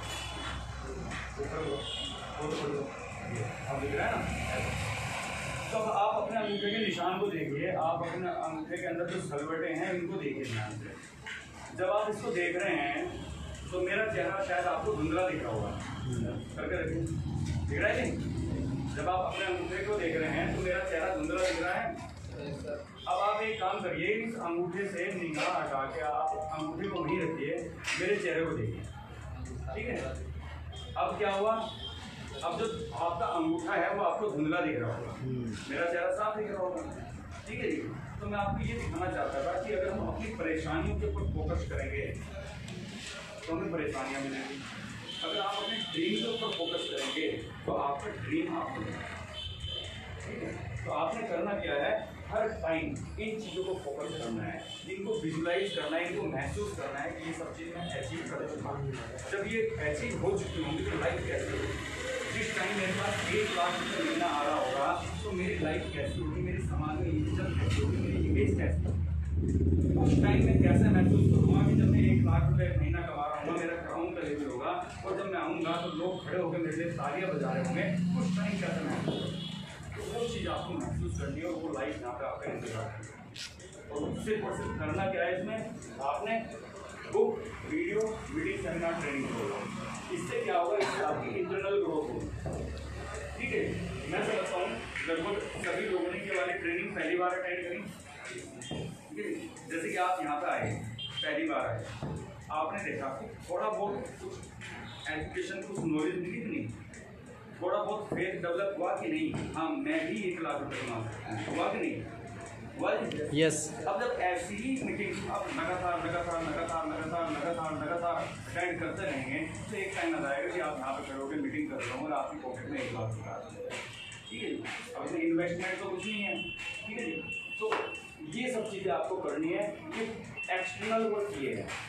आप दिख रहा है ना। तो आप अपने अंगूठे के निशान को देखिए, आप अपने अंगूठे के अंदर जो सलवटें हैं इनको देखिए ध्यान से। जब आप इसको देख रहे हैं तो मेरा चेहरा शायद आपको धुंधला दिख रहा होगा, करके रखिए, दिख रहा है नहीं? जब आप अपने अंगूठे को देख रहे हैं तो मेरा चेहरा धुंधला दिख रहा है। अब आप एक काम करिए, इस अंगूठे से निगाह हटा के आप अंगूठे को वहीं रखिए, मेरे चेहरे को देखिए, ठीक है। अब क्या हुआ, अब जो आपका अंगूठा है वो आपको धुंधला दिख रहा होगा, मेरा चेहरा साफ दिख रहा होगा, ठीक है जी। तो मैं आपको ये दिखाना चाहता था कि अगर हम अपनी परेशानियों के ऊपर फोकस करेंगे तो हमें परेशानियां मिलेंगी, अगर आप अपने ड्रीम के ऊपर फोकस करेंगे तो आपका ड्रीम आपको मिलेगा। ठीक है, तो आपने करना क्या है, हर टाइम इन चीज़ों को फोकस करना है, इनको विजुलाइज करना है, इनको महसूस करना है कि ये सब चीज़ मैं अचीव कर चुका हूँ। जब ये अचीव हो चुकी होंगी तो लाइफ कैसी होगी। जिस टाइम मेरे पास एक लाख रुपये महीना आ रहा होगा तो मेरी लाइफ कैसी होगी, मेरी समाज में इज्जत कैसी होगी, मेरी इमेज कैसी होगी, उस टाइम में कैसे महसूस करूँगा कि जब मैं एक लाख रुपये महीना कमा रहा हूँ, मेरा क्राउन का लेवल होगा और जब मैं आऊँगा तो लोग खड़े होकर मेरे लिए तालियां बजा रहे होंगे, उस टाइम कैसे महसूस होगा। तो वो चीज़ आपको महसूस करनी है और वो लाइफ यहाँ पे आपका इंतजार है। और सिर्फ और सिर्फ करना क्या है इसमें, आपने book, video, meeting, seminar, training होगा। इससे क्या होगा, इससे आपकी इंटरनल ग्रोथ होगी। ठीक है, मैं समझता हूँ लगभग सभी लोगों ने ये वाली ट्रेनिंग पहली बार अटेंड करी। ठीक है, जैसे कि आप यहाँ पे आए, पहली बार आए, आपने देखा कि थोड़ा बहुत कुछ एजुकेशन, कुछ नॉलेज मिली कि नहीं, थोड़ा बहुत फेथ डेवलप हुआ कि नहीं, हाँ मैं भी एक लाख रुपये कमा सकता हूँ, हुआ कि नहीं, हुआ यस। अब जब ऐसी ही मीटिंग आप लगातार लगातार लगातार लगातार लगातार लगातार अटेंड करते रहेंगे तो एक टाइम आ जाएगा कि आप यहाँ पे खड़े होकर मीटिंग कर रहे हो और आपकी पॉकेट में एक लाख रुपये आ जाएगा। ठीक है जी, अब इसमें इन्वेस्टमेंट तो कुछ नहीं है। ठीक है जी, तो ये सब चीज़ें आपको करनी है। ये एक्सटर्नल वर्क ये है,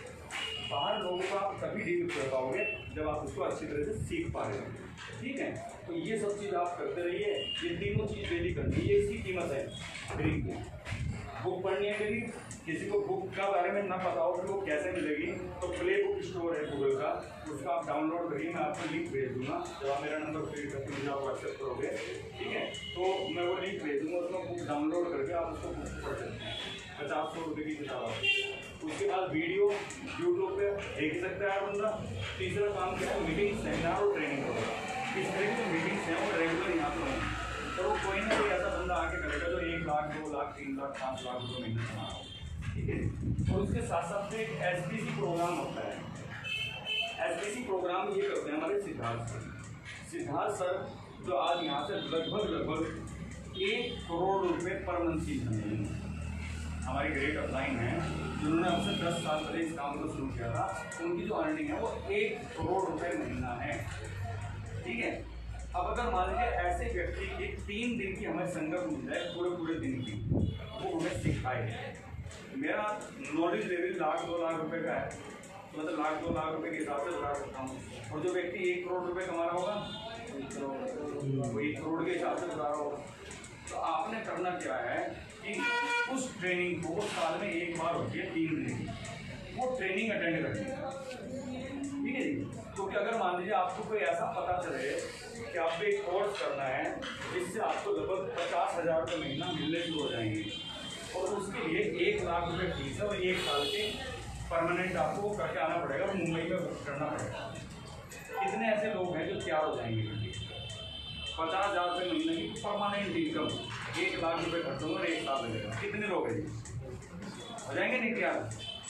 बाहर लोगों को आप तभी डील कर पाओगे जब आप उसको अच्छी तरह से सीख पा रहे हो। ठीक है, तो ये सब चीज़ आप करते रहिए। ये तीनों चीज़ डेली करनी है, ये इसकी कीमत है ड्रीम की। बुक पढ़नी है डेली, किसी को बुक का बारे में ना पता हो कि वो कैसे मिलेगी तो प्ले बुक स्टोर है गूगल का, उसका आप डाउनलोड करिए, मैं आपको लिंक भेज दूँगा। जब आप मेरा नंबर फीड करके मुझे आप व्हाट्सएप करोगे, ठीक है, तो मैं वो लिंक भेज दूँगा, उसमें बुक डाउनलोड करके आप उसको बुक पढ़ सकते हैं। पचास सौ रुपये की किताब है। उसके बाद वीडियो यूट्यूब पे देख सकता है बंदा। तीसरा काम क्या है, मीटिंग, सेमिनार और ट्रेनिंग होगा। इस तरह की जो मीटिंग्स हैं वो रेगुलर यहाँ पर हों, तो कोई ना कोई ऐसा बंदा आके करेगा जो एक लाख, दो लाख, तीन लाख, पाँच लाख रुपये महीने कमा रहा हो। ठीक है, और उसके साथ साथ में एक एस पी सी प्रोग्राम होता है। एस पी सी प्रोग्राम ये करते हैं हमारे सिद्धार्थ सर। सिद्धार्थ सर जो आज यहाँ से लगभग लगभग एक करोड़ रुपये पर मंथ सीखते हैं। हमारी ग्रेट अपलाइन है जिन्होंने हमसे दस साल पहले इस काम को शुरू किया था, उनकी जो अर्निंग है वो एक करोड़ रुपए महीना है। ठीक है, अब अगर मान लीजिए ऐसे व्यक्ति की तीन दिन की हमें संगत मिल जाए, पूरे पूरे दिन की, वो हमें सिखाए। मेरा नॉलेज लेवल लाख दो लाख रुपए का है, तो मतलब लाख दो लाख रुपए के हिसाब से बता सकता हूँ। और जो व्यक्ति एक करोड़ रुपए कमा रहा होगा वो एक करोड़ के हिसाब से बता रहा होगा। तो आपने करना क्या है कि उस ट्रेनिंग को साल में एक बार होती है, तीन दिन की, वो ट्रेनिंग अटेंड करनी है। ठीक है जी, क्योंकि अगर मान लीजिए आपको कोई ऐसा पता चले कि आपको एक कोर्स करना है जिससे आपको लगभग पचास हज़ार रुपये महीना मिलने शुरू हो जाएंगे और उसके लिए एक लाख रुपये फीस है और एक साल के परमानेंट आपको करके आना पड़ेगा, मुंबई में करना पड़ेगा। कितने ऐसे लोग हैं जो तैयार हो जाएंगे? पचास हज़ार रुपये महीने की परमानेंट इनकम, एक लाख रुपये खर्च होंगे और एक साल लगेगा। कितने लोग हैं हो जाएंगे नहीं तैयार?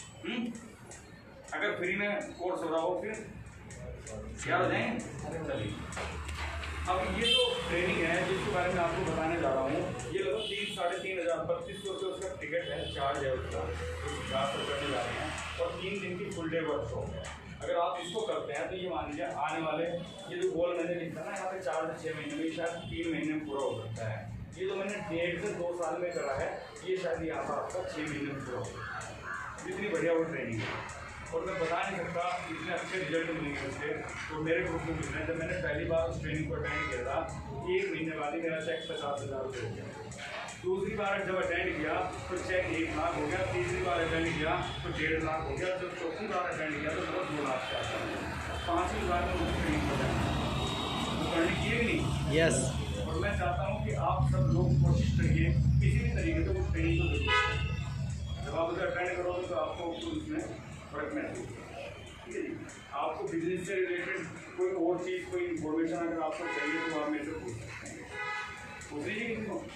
अगर फ्री में कोर्स हो रहा हो फिर तैयार हो जाएंगे? चलिए, अब ये जो ट्रेनिंग है जिसके बारे में आपको बताने जा रहा हूँ, ये लगभग तीन साढ़े तीन हज़ार बत्तीस सौ रुपये उसका टिकट है, चार्ज है उसका, चार सौ करने जा रहे हैं और तीन दिन की फुल डे वर्कशॉप है। अगर आप इसको करते हैं तो ये मान लीजिए आने वाले ये जो गोल मैंने लिखा ना यहाँ पे चार से छः महीने में, शायद तीन महीने में पूरा हो सकता है। ये जो मैंने डेढ़ से दो साल में करा है ये शायद यहाँ पर आपका छः महीने में पूरा हो। इतनी बढ़िया वो ट्रेनिंग है और मैं बता नहीं सकता इतने अच्छे रिजल्ट मिलेंगे उसके। तो मेरे ग्रुप में मिल रहे हैं, जब मैंने पहली बार उस ट्रेनिंग को अटेंड किया था एक महीने बाद ही मेरा चेक पचास हज़ार रुपये हो गया। दूसरी बार जब अटेंड किया तो चेक एक लाख हो गया, तीसरी बार अटेंड किया तो डेढ़ लाख हो गया, जब चौथी बार अटेंड किया तो लगभग दो लाख के आसपास, पाँचवीं बार में मुझे ट्रेनिंग हो जाए तो करने की भी नहीं। यस, और मैं चाहता हूँ कि आप सब लोग कोशिश करिए किसी भी तरीके से उस ट्रेनिंग को जरूर, जब आप उसे अटेंड करोगे तो आपको उसमें फर्क महसूस होगा। ठीक है जी, आपको बिजनेस से रिलेटेड कोई और चीज़, कोई इन्फॉर्मेशन अगर आपको चाहिए तो आप मेरे से पूछ सकते हैं। पूछ लीजिए किसी को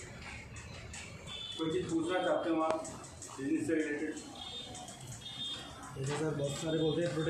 कोई चीज़ पूछना चाहते हो आप बिजनेस से रिलेटेड। जैसे सर बहुत सारे बोलते हैं